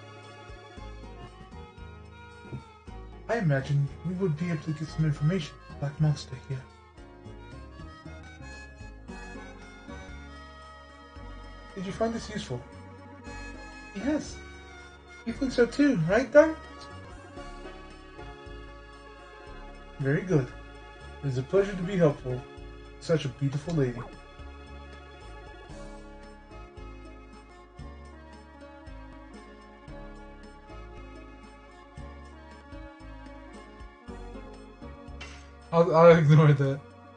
I imagine we would be able to get some information on Black Monster here. Did you find this useful? Yes. You think so too, right, Dart? Very good. It is a pleasure to be helpful to such a beautiful lady. I'll, I'll ignore that.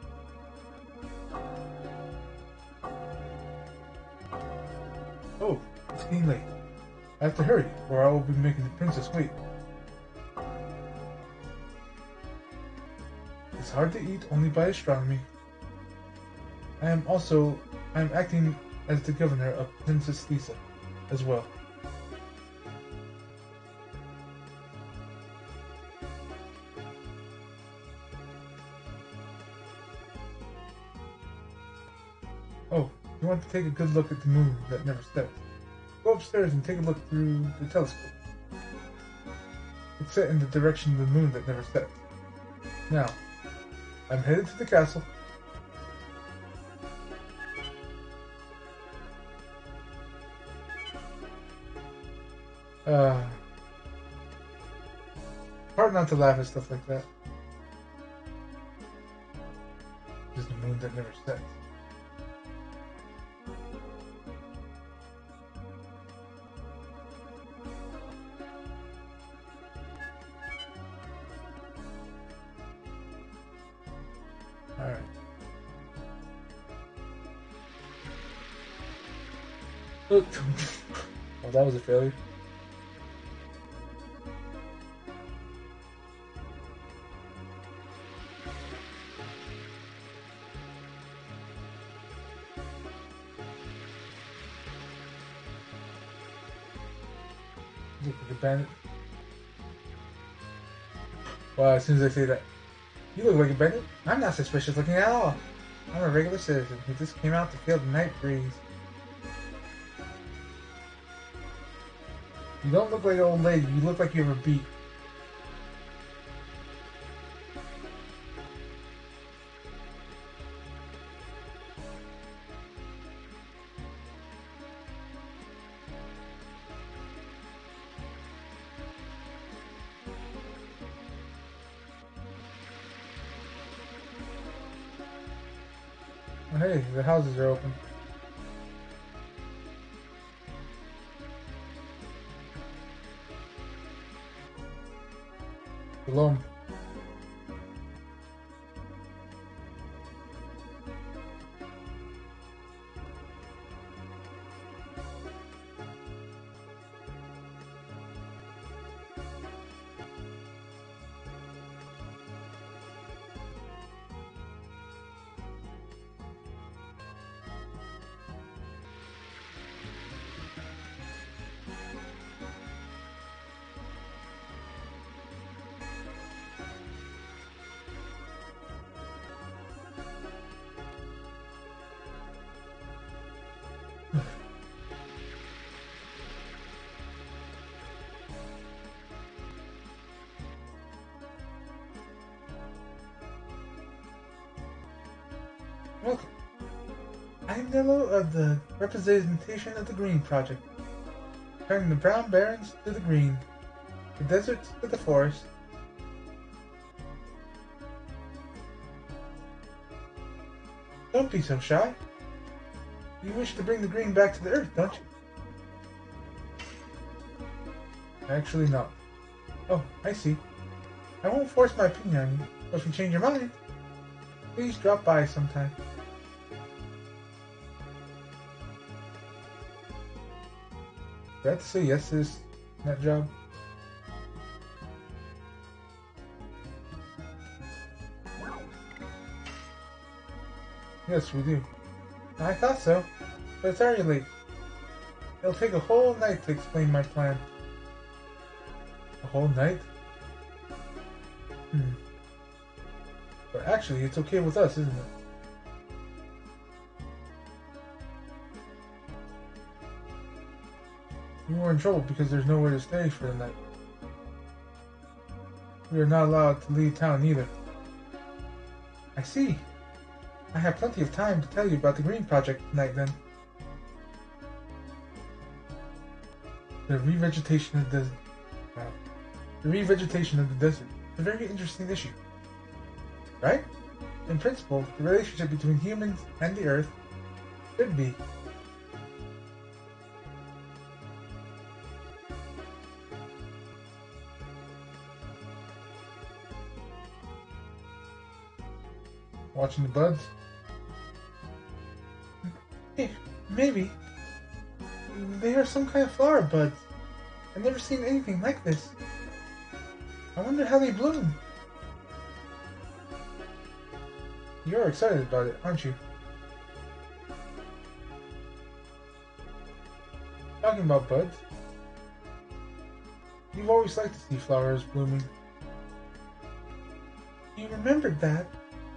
Oh, it's getting late. I have to hurry, or I will be making the princess wait. It's hard to eat only by astronomy. I am also I am acting as the governor of Princess Lisa as well. Oh, you want to take a good look at the moon that never sets? Go upstairs and take a look through the telescope. It's set in the direction of the moon that never sets. Now, I'm headed to the castle. Uh, hard not to laugh at stuff like that. There's the moon that never sets. Alright. Oh, that was a failure. Look like a bandit. Wow, as soon as I say that. You look like a bandit? I'm not suspicious looking at all. I'm a regular citizen who just came out to feel the night breeze. You don't look like an old lady. You look like you have a beat. Oh, hey, the houses are open. Shalom. Welcome. I'm Nello of the representation of the Green Project. Turning the brown barrens to the green, the deserts to the forest. Don't be so shy. You wish to bring the green back to the earth, don't you? Actually, no. Oh, I see. I won't force my opinion on you, but if you change your mind, please drop by sometime. Do I have to say yes to this nut job? Yes, we do. I thought so, but it's already late. It'll take a whole night to explain my plan. A whole night? Hmm. But actually, it's okay with us, isn't it? We were in trouble because there's nowhere to stay for the night. We are not allowed to leave town either. I see. I have plenty of time to tell you about the Green Project tonight then. The revegetation of the desert. Wow. The revegetation of the desert is a very interesting issue. Right? In principle, the relationship between humans and the earth should be. Watching the buds? Eh, maybe. They are some kind of flower buds. I've never seen anything like this. I wonder how they bloom. You're excited about it, aren't you? Talking about buds, you've always liked to see flowers blooming. You remembered that.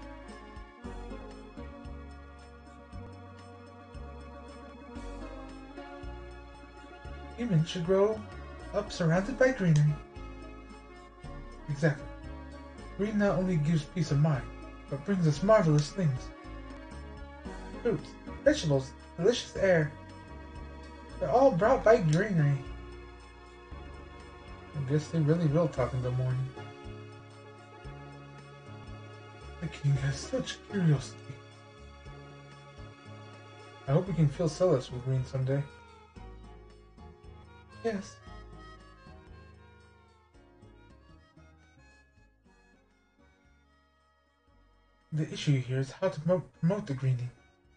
Humans should grow up surrounded by greenery. Exactly. Green not only gives peace of mind, but brings us marvelous things. Fruits, vegetables, delicious air. They're all brought by greenery. I guess they really will talk in the morning. The king has such curiosity. I hope we can fill cellars with green someday. Yes. The issue here is how to promote, promote the greening.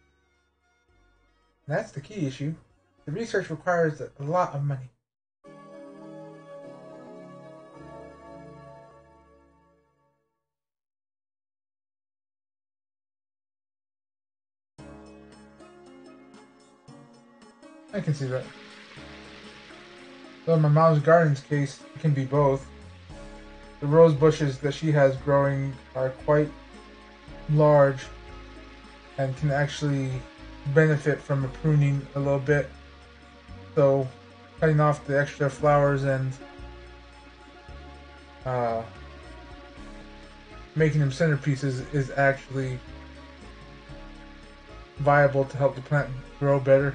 That's the key issue. The research requires a lot of money. I can see that. Though in my mom's garden's case, it can be both. The rose bushes that she has growing are quite large and can actually benefit from a pruning a little bit. So cutting off the extra flowers and uh, making them centerpieces is actually viable to help the plant grow better.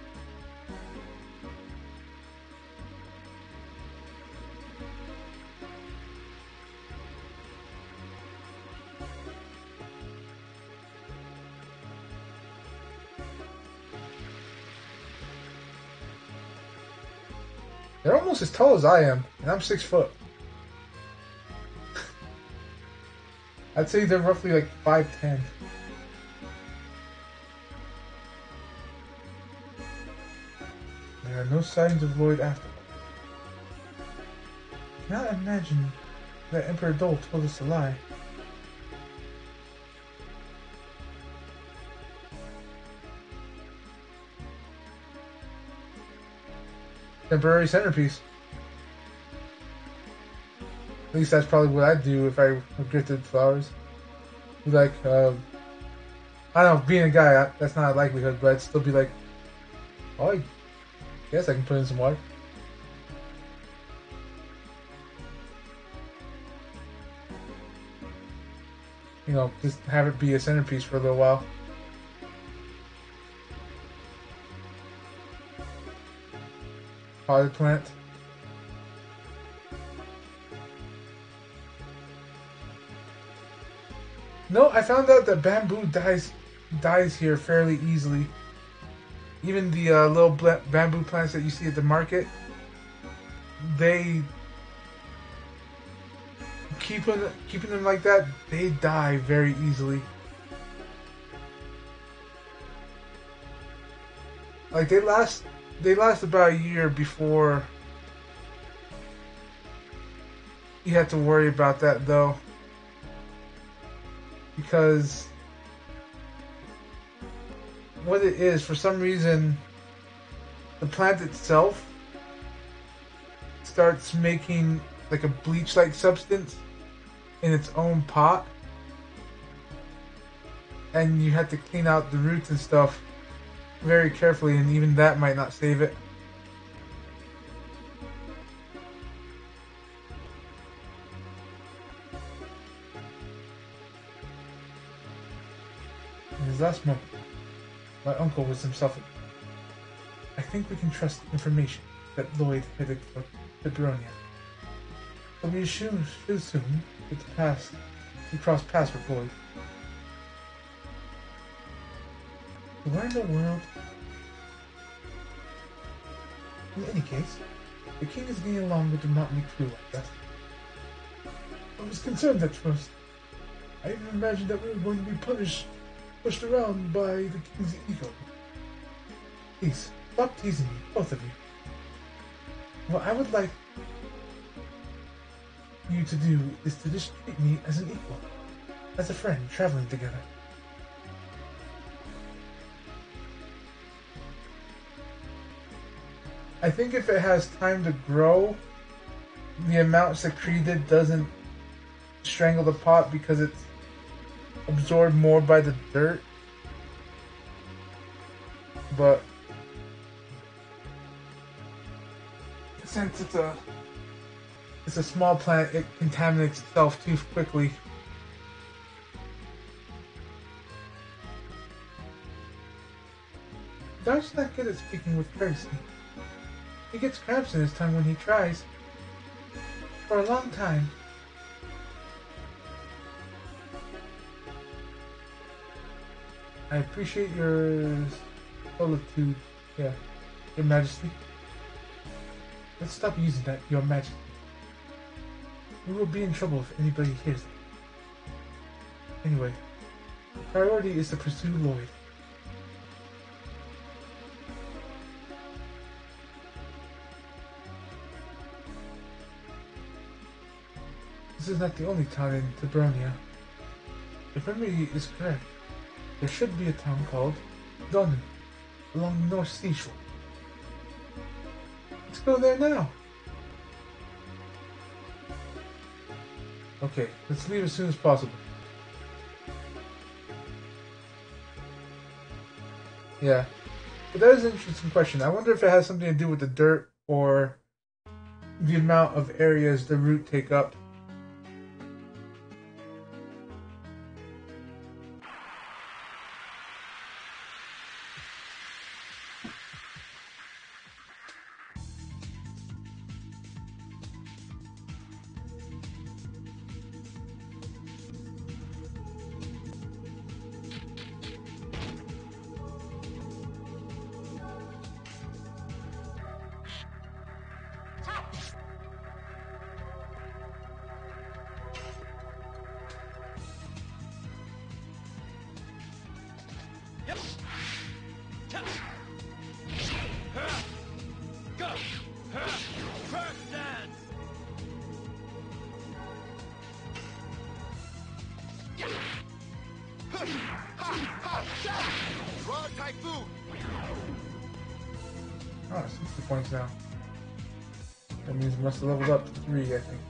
They're almost as tall as I am, and I'm six foot. I'd say they're roughly like five ten. There are no signs of Lloyd after. I cannot imagine that Emperor Dole told us a lie. Temporary centerpiece. At least that's probably what I'd do if I gifted flowers. Be like, um, I don't know, being a guy, that's not a likelihood, but I'd still be like, oh, I guess I can put in some water. You know, just have it be a centerpiece for a little while. Potted plant. No, I found out that bamboo dies dies here fairly easily. Even the uh, little bamboo plants that you see at the market, they keeping keeping them like that, they die very easily. Like they last. They last about a year before you have to worry about that, though, because what it is, for some reason, the plant itself starts making like a bleach-like substance in its own pot, and you have to clean out the roots and stuff very carefully, and even that might not save it. his last moment, my uncle was himself again. I think we can trust the information that Lloyd headed for Tiberonia. So we should, should soon get to pass, to cross paths with Lloyd. So where in the world? In any case, the king is getting along with the motley crew, I guess. I was concerned at first. I even imagined that we were going to be punished, pushed around by the king's ego. Please, stop teasing me, both of you. What I would like you to do is to just treat me as an equal, as a friend traveling together. I think if it has time to grow, the amount secreted doesn't strangle the pot because it's absorbed more by the dirt. But since it's a it's a small plant, it contaminates itself too quickly. Dar's not good at speaking with courtesy. He gets cramps in his tongue when he tries. For a long time. I appreciate your solitude, yeah, Your Majesty. Let's stop using that, Your Majesty. We will be in trouble if anybody hears it. Anyway, priority is to pursue Lloyd. This is not the only town in Tiberonia. If memory is correct, there should be a town called Donu, along the North Seashore. Let's go there now. Okay, let's leave as soon as possible. Yeah, but that is an interesting question. I wonder if it has something to do with the dirt or the amount of areas the root take up. Oh, sixty points now. That means we must have leveled up to three, I think.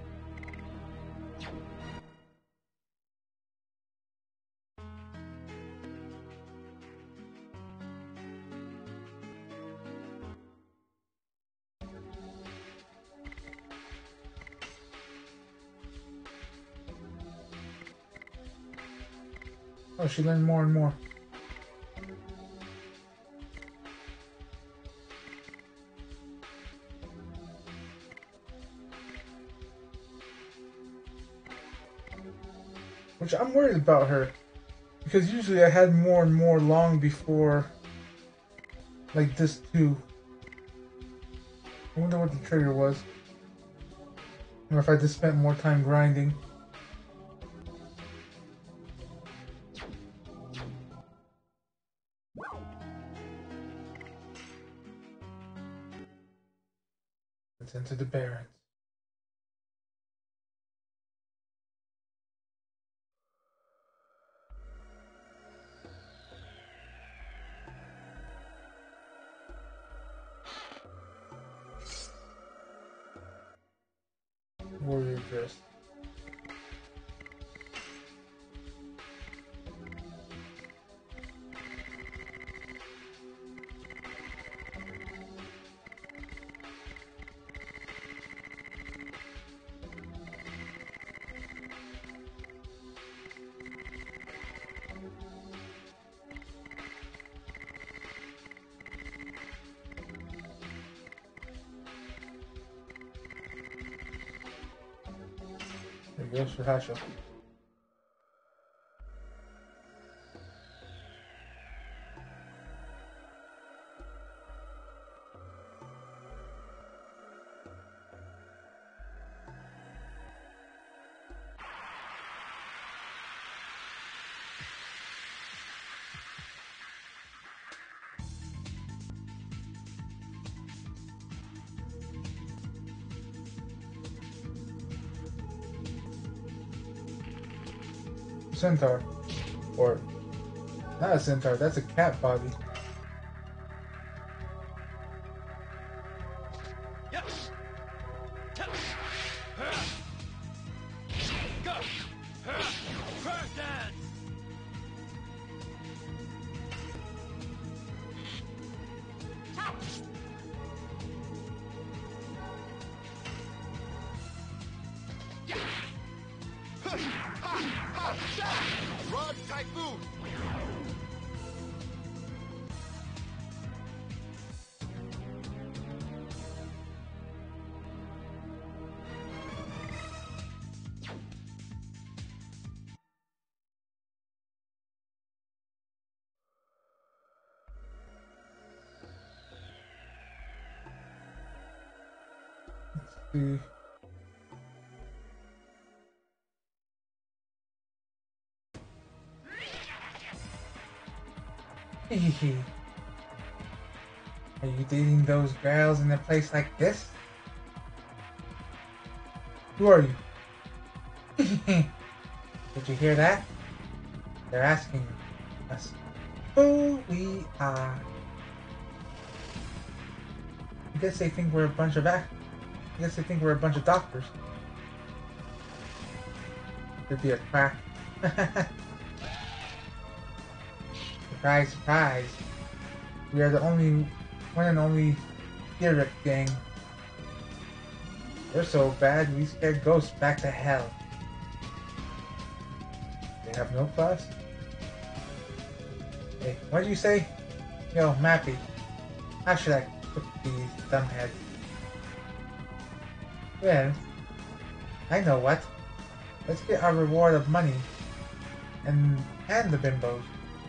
Oh, she learned more and more. Which I'm worried about her, because usually I had more and more long before, like this too. I wonder what the trigger was, or if I just spent more time grinding. Let's enter the Barrens. Warrior dress. There you go, Shuhasha. Centaur. Or, not a centaur, that's a cat body. Rod Typhoon! Let's see. Hehehe. Are you dating those girls in a place like this? Who are you? Did you hear that? They're asking us who we are. I guess they think we're a bunch of act. I guess they think we're a bunch of doctors. Could be a crack. Surprise, surprise. We are the only one and only Direct gang. We're so bad we scared ghosts back to hell. They have no class? Hey, what did you say? Yo, Mappy. How should I cook these dumbheads? Well, I know what. Let's get our reward of money and and the bimbos.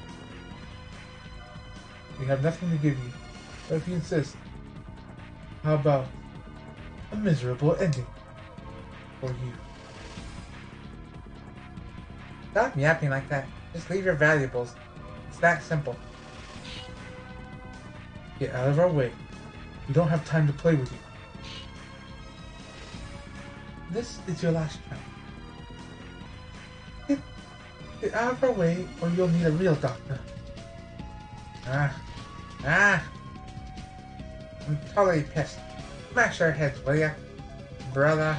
We have nothing to give you, but if you insist, how about a miserable ending for you? Stop yapping like that. Just leave your valuables. It's that simple. Get out of our way. We don't have time to play with you. This is your last chance. Get, get out of our way or you'll need a real doctor. Ah. Ah! I'm totally pissed. Smash our heads, will ya? Brother.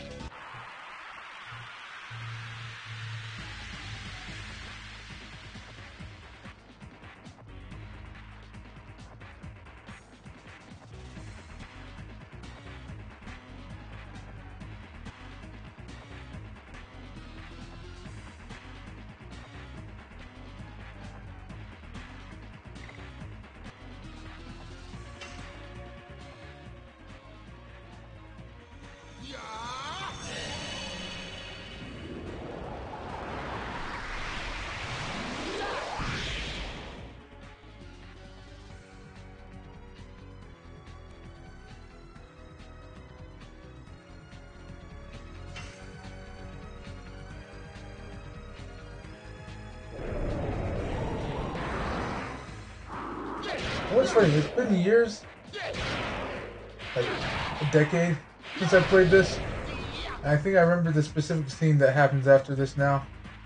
What's funny, it's been years, like a decade, since I played this. And I think I remember the specific scene that happens after this now.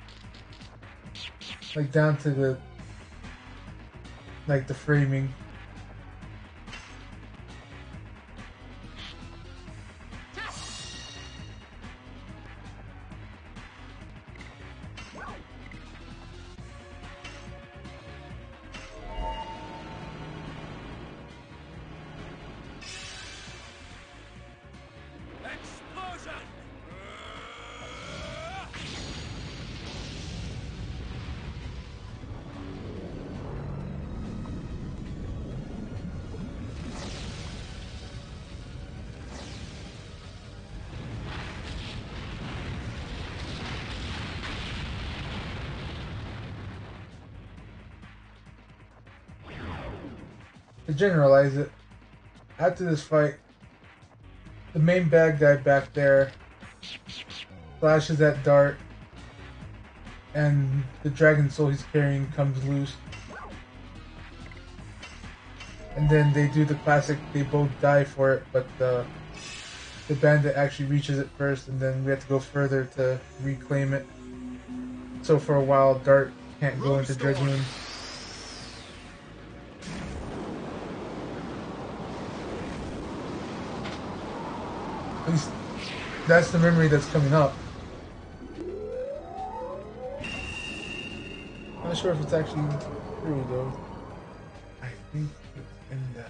Like down to the, like the framing. to generalize it, after this fight, the main bad guy back there flashes that dart, and the dragon soul he's carrying comes loose. And then they do the classic, they both die for it, but the, the bandit actually reaches it first, and then we have to go further to reclaim it. So for a while, Dart can't go into Dragoon. At least that's the memory that's coming up. I'm not sure if it's actually true though. I think it's in that.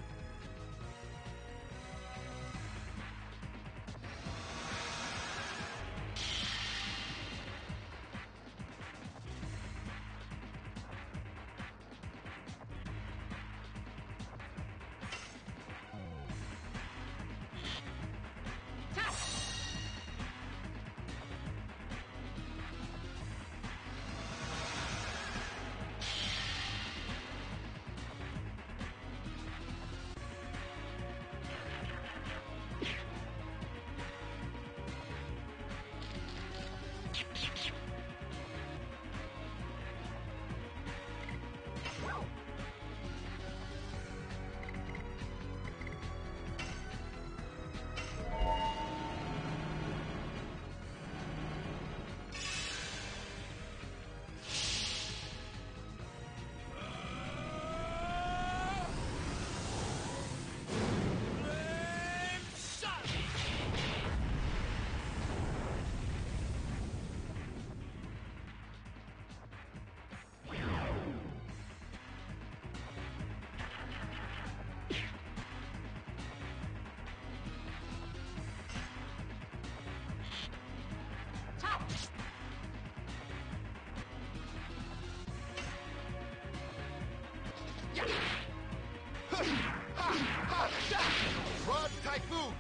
Rod Typhoon!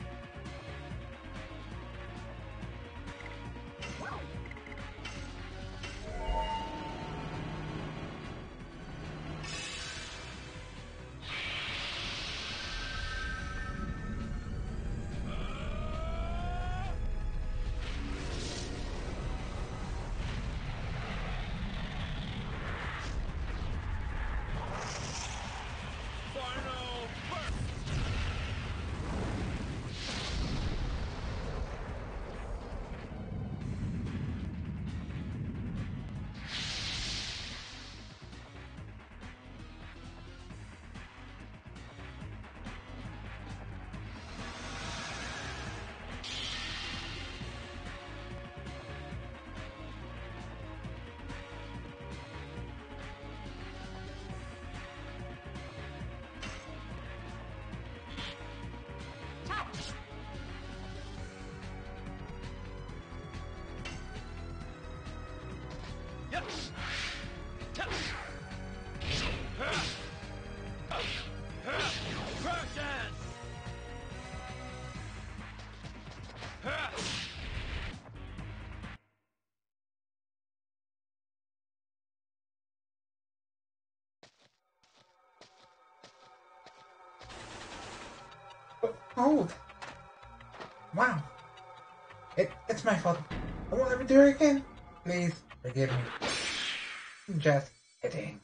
Hold. Wow. It, it's my fault. I won't ever do it again. Please forgive me. I'm just kidding.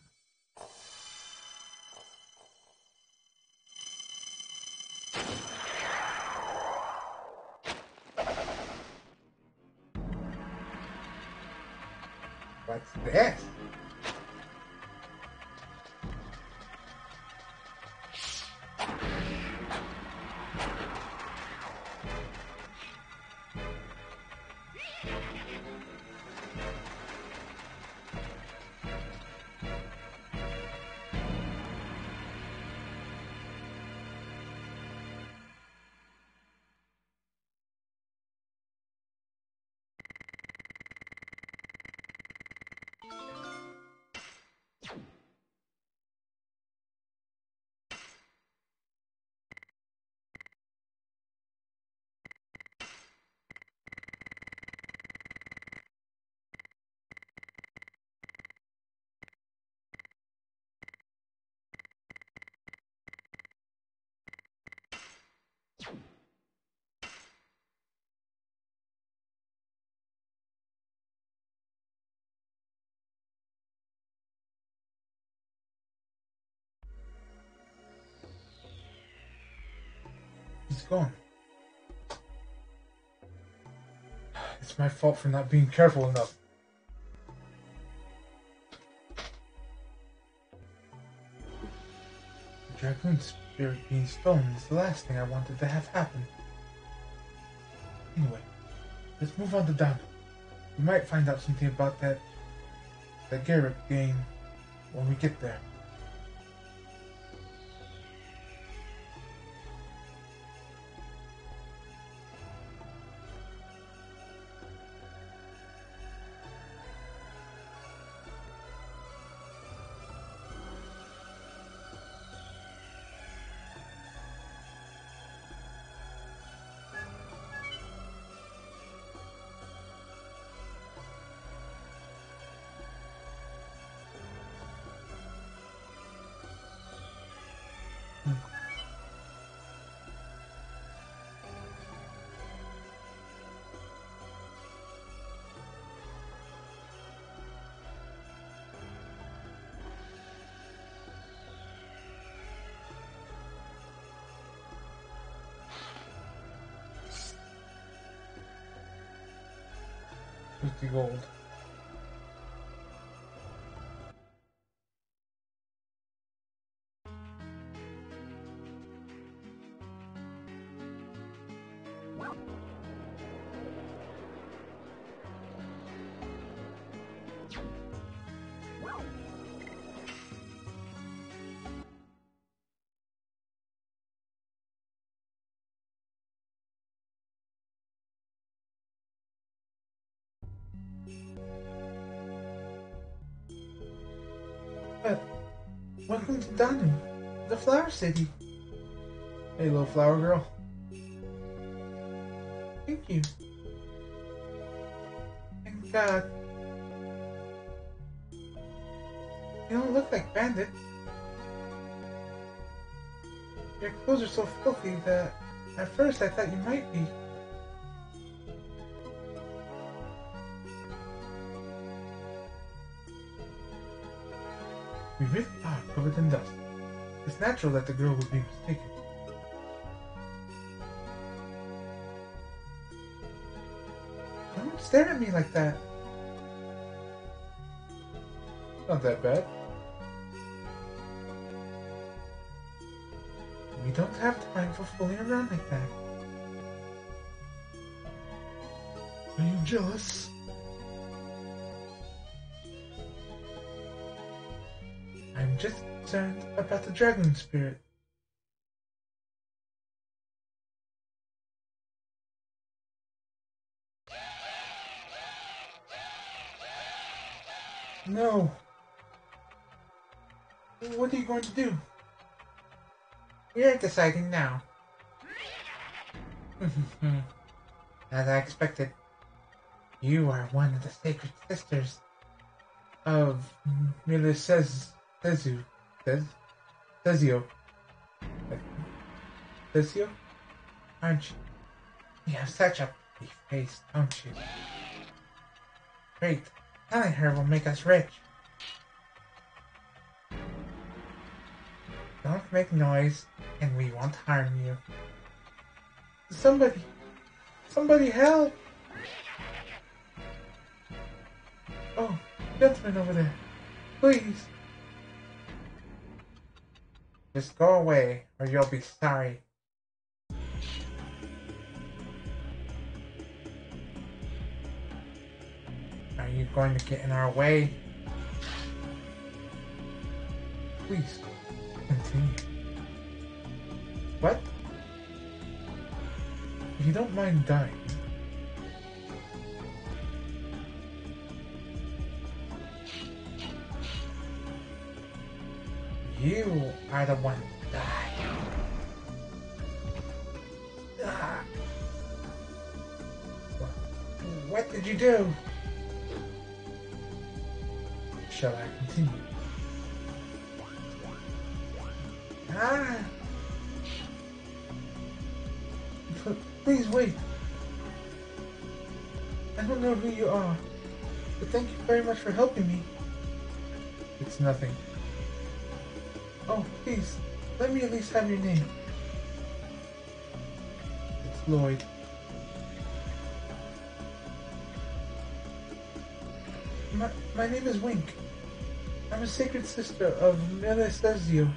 What's this? he's gone. It's my fault for not being careful enough. The Dragoon spirit being stolen is the last thing I wanted to have happen. Anyway, let's move on to Danu. We might find out something about that, that Garrett game when we get there. fifty gold. But welcome to Danu, the Flower City. Hey, little flower girl. Thank you. Thank God. You don't look like Bandit. Your clothes are so filthy that at first I thought you might be. We really are covered in dust. It's natural that the girl would be mistaken. Don't stare at me like that. Not that bad. We don't have time for fooling around like that. Are you jealous? I'm just concerned about the Dragoon spirit. No. What are you going to do? We're deciding now. As I expected, you are one of the sacred sisters of Milices. Sezu. Sez? Sezio. Sezio? Aren't you? You have such a pretty face, don't you? Great. Telling her will make us rich. Don't make noise, and we won't harm you. Somebody! Somebody help! Oh, gentleman over there. Please! Just go away, or you'll be sorry. Are you going to get in our way? Please, continue. What? If you don't mind dying. You are the one to die. Ah. What did you do? Shall I continue? Ah! Please wait. I don't know who you are, but thank you very much for helping me. It's nothing. Oh, please, let me at least have your name. Lloyd. My, my name is Wink. I'm a sacred sister of Melisesio.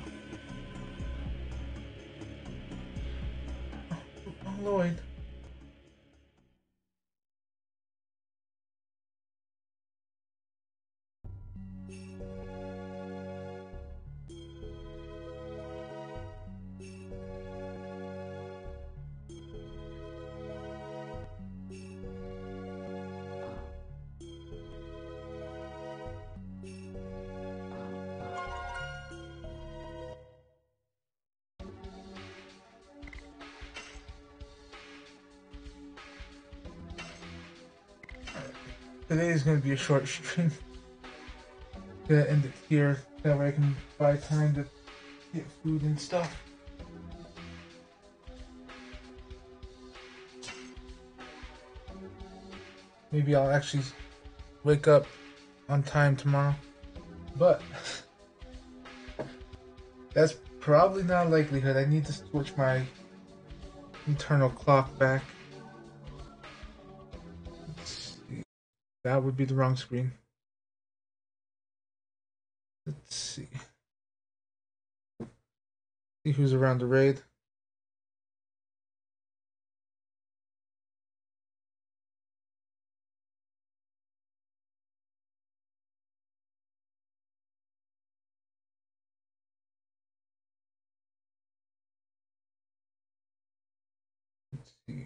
Oh, oh, Lloyd. Today is going to be a short stream. Gonna end it here. That way I can buy time to get food and stuff. Maybe I'll actually wake up on time tomorrow. But that's probably not a likelihood. I need to switch my internal clock back. Let's see. That would be the wrong screen. Let's see. See who's around the raid. Let's see.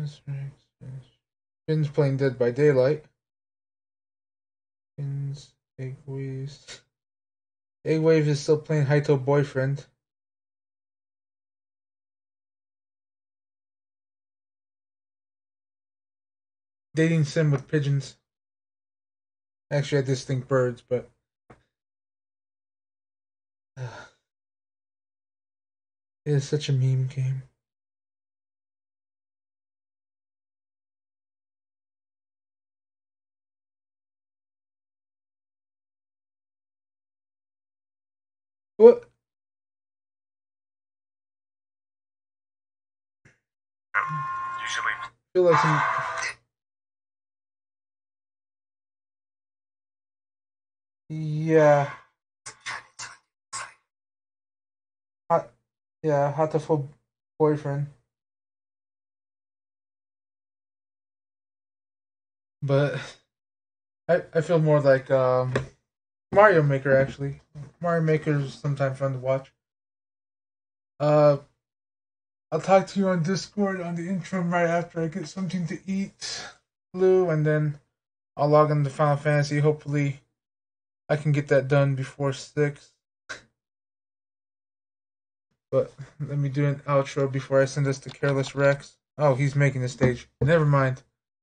Finn's playing Dead by Daylight. Finn's Egg Waves. Egg Wave is still playing Haito Boyfriend. Dating sim with pigeons. Actually, I just think birds, but uh, it is such a meme game. What? Usually. I feel like some. Yeah. Hot. Yeah, Hatoful Boyfriend. But I I feel more like um, Mario Maker actually. Mario Maker is sometimes fun to watch. Uh, I'll talk to you on Discord on the interim right after I get something to eat, Lou, and then I'll log into Final Fantasy. Hopefully, I can get that done before six. But let me do an outro before I send this to Careless Rex. Oh, he's making the stage. Never mind.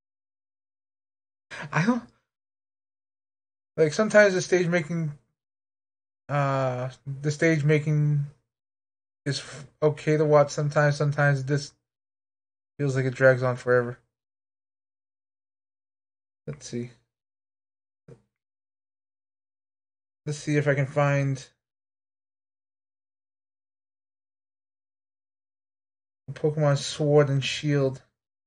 I don't like sometimes the stage making. Uh, the stage making is okay to watch. Sometimes, sometimes this feels like it drags on forever. Let's see. Let's see if I can find Pokemon Sword and Shield.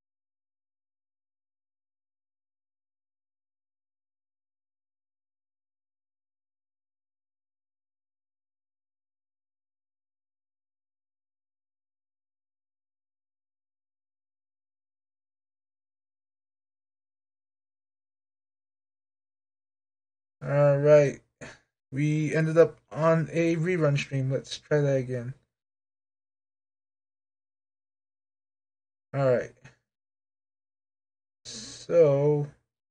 All right. We ended up on a rerun stream. Let's try that again. All right. So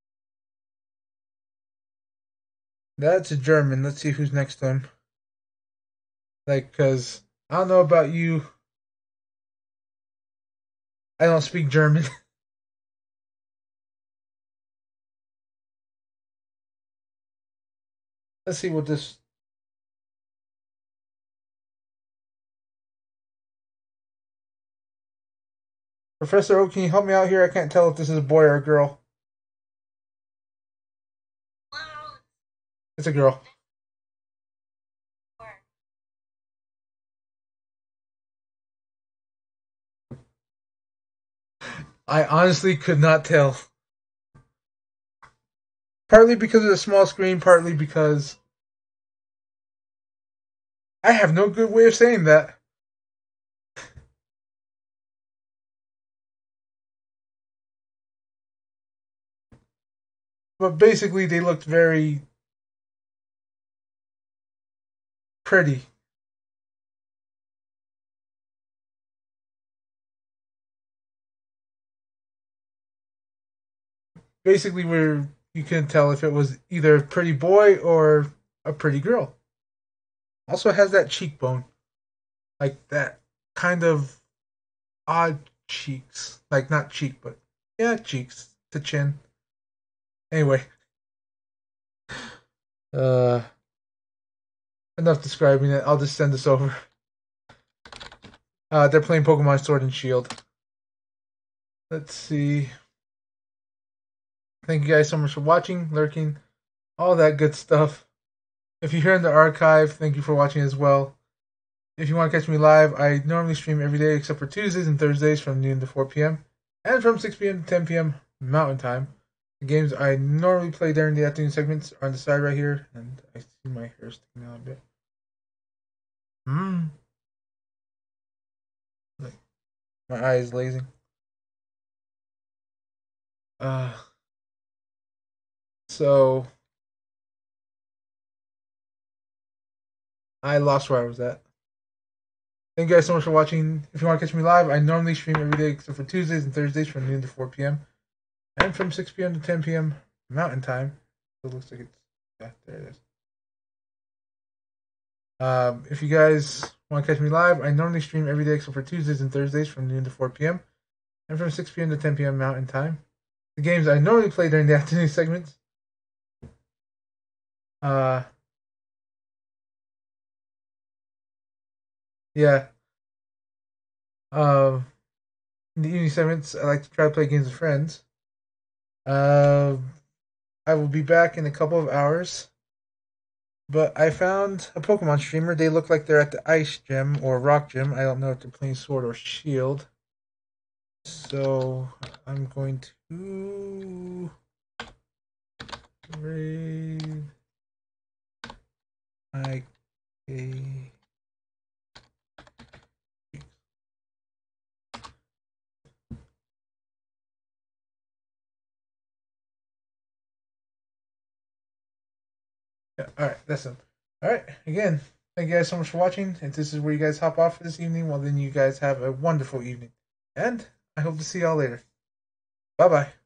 that's a German. Let's see who's next to him. Like, cause I don't know about you. I don't speak German. Let's see what this. Professor Oak, can you help me out here? I can't tell if this is a boy or a girl. It's a girl. I honestly could not tell. Partly because of the small screen, partly because I have no good way of saying that. But basically, they looked very pretty. Basically, where you couldn't tell if it was either a pretty boy or a pretty girl. Also has that cheekbone. Like that kind of odd cheeks. Like not cheek, but yeah, cheeks. The chin. Anyway. Uh enough describing it. I'll just send this over. Uh they're playing Pokemon Sword and Shield. Let's see. Thank you guys so much for watching, lurking, all that good stuff. If you're here in the archive, thank you for watching as well. If you want to catch me live, I normally stream every day except for Tuesdays and Thursdays from noon to four p.m. and from six p.m. to ten p.m. Mountain Time. The games I normally play during the afternoon segments are on the side right here, and I see my hair sticking out a bit. Hmm. Like, my eye is lazing. Uh, so, I lost where I was at. Thank you guys so much for watching. If you want to catch me live, I normally stream every day except for Tuesdays and Thursdays from noon to four p.m. and from six p.m. to ten p.m. Mountain Time. It looks like it's, yeah, there it is. Um, if you guys want to catch me live, I normally stream every day except for Tuesdays and Thursdays from noon to four p.m. and from six p.m. to ten p.m. Mountain Time. The games I normally play during the afternoon segments. Uh, yeah. Um, in the evening segments, I like to try to play games with friends. Uh, I will be back in a couple of hours. But I found a Pokemon streamer. They look like they're at the Ice Gym or Rock Gym. I don't know if they're playing Sword or Shield. So I'm going to raid my K. Yeah, alright, that's them. Alright, again, thank you guys so much for watching. If this is where you guys hop off for this evening, well, then you guys have a wonderful evening. And I hope to see y'all later. Bye bye.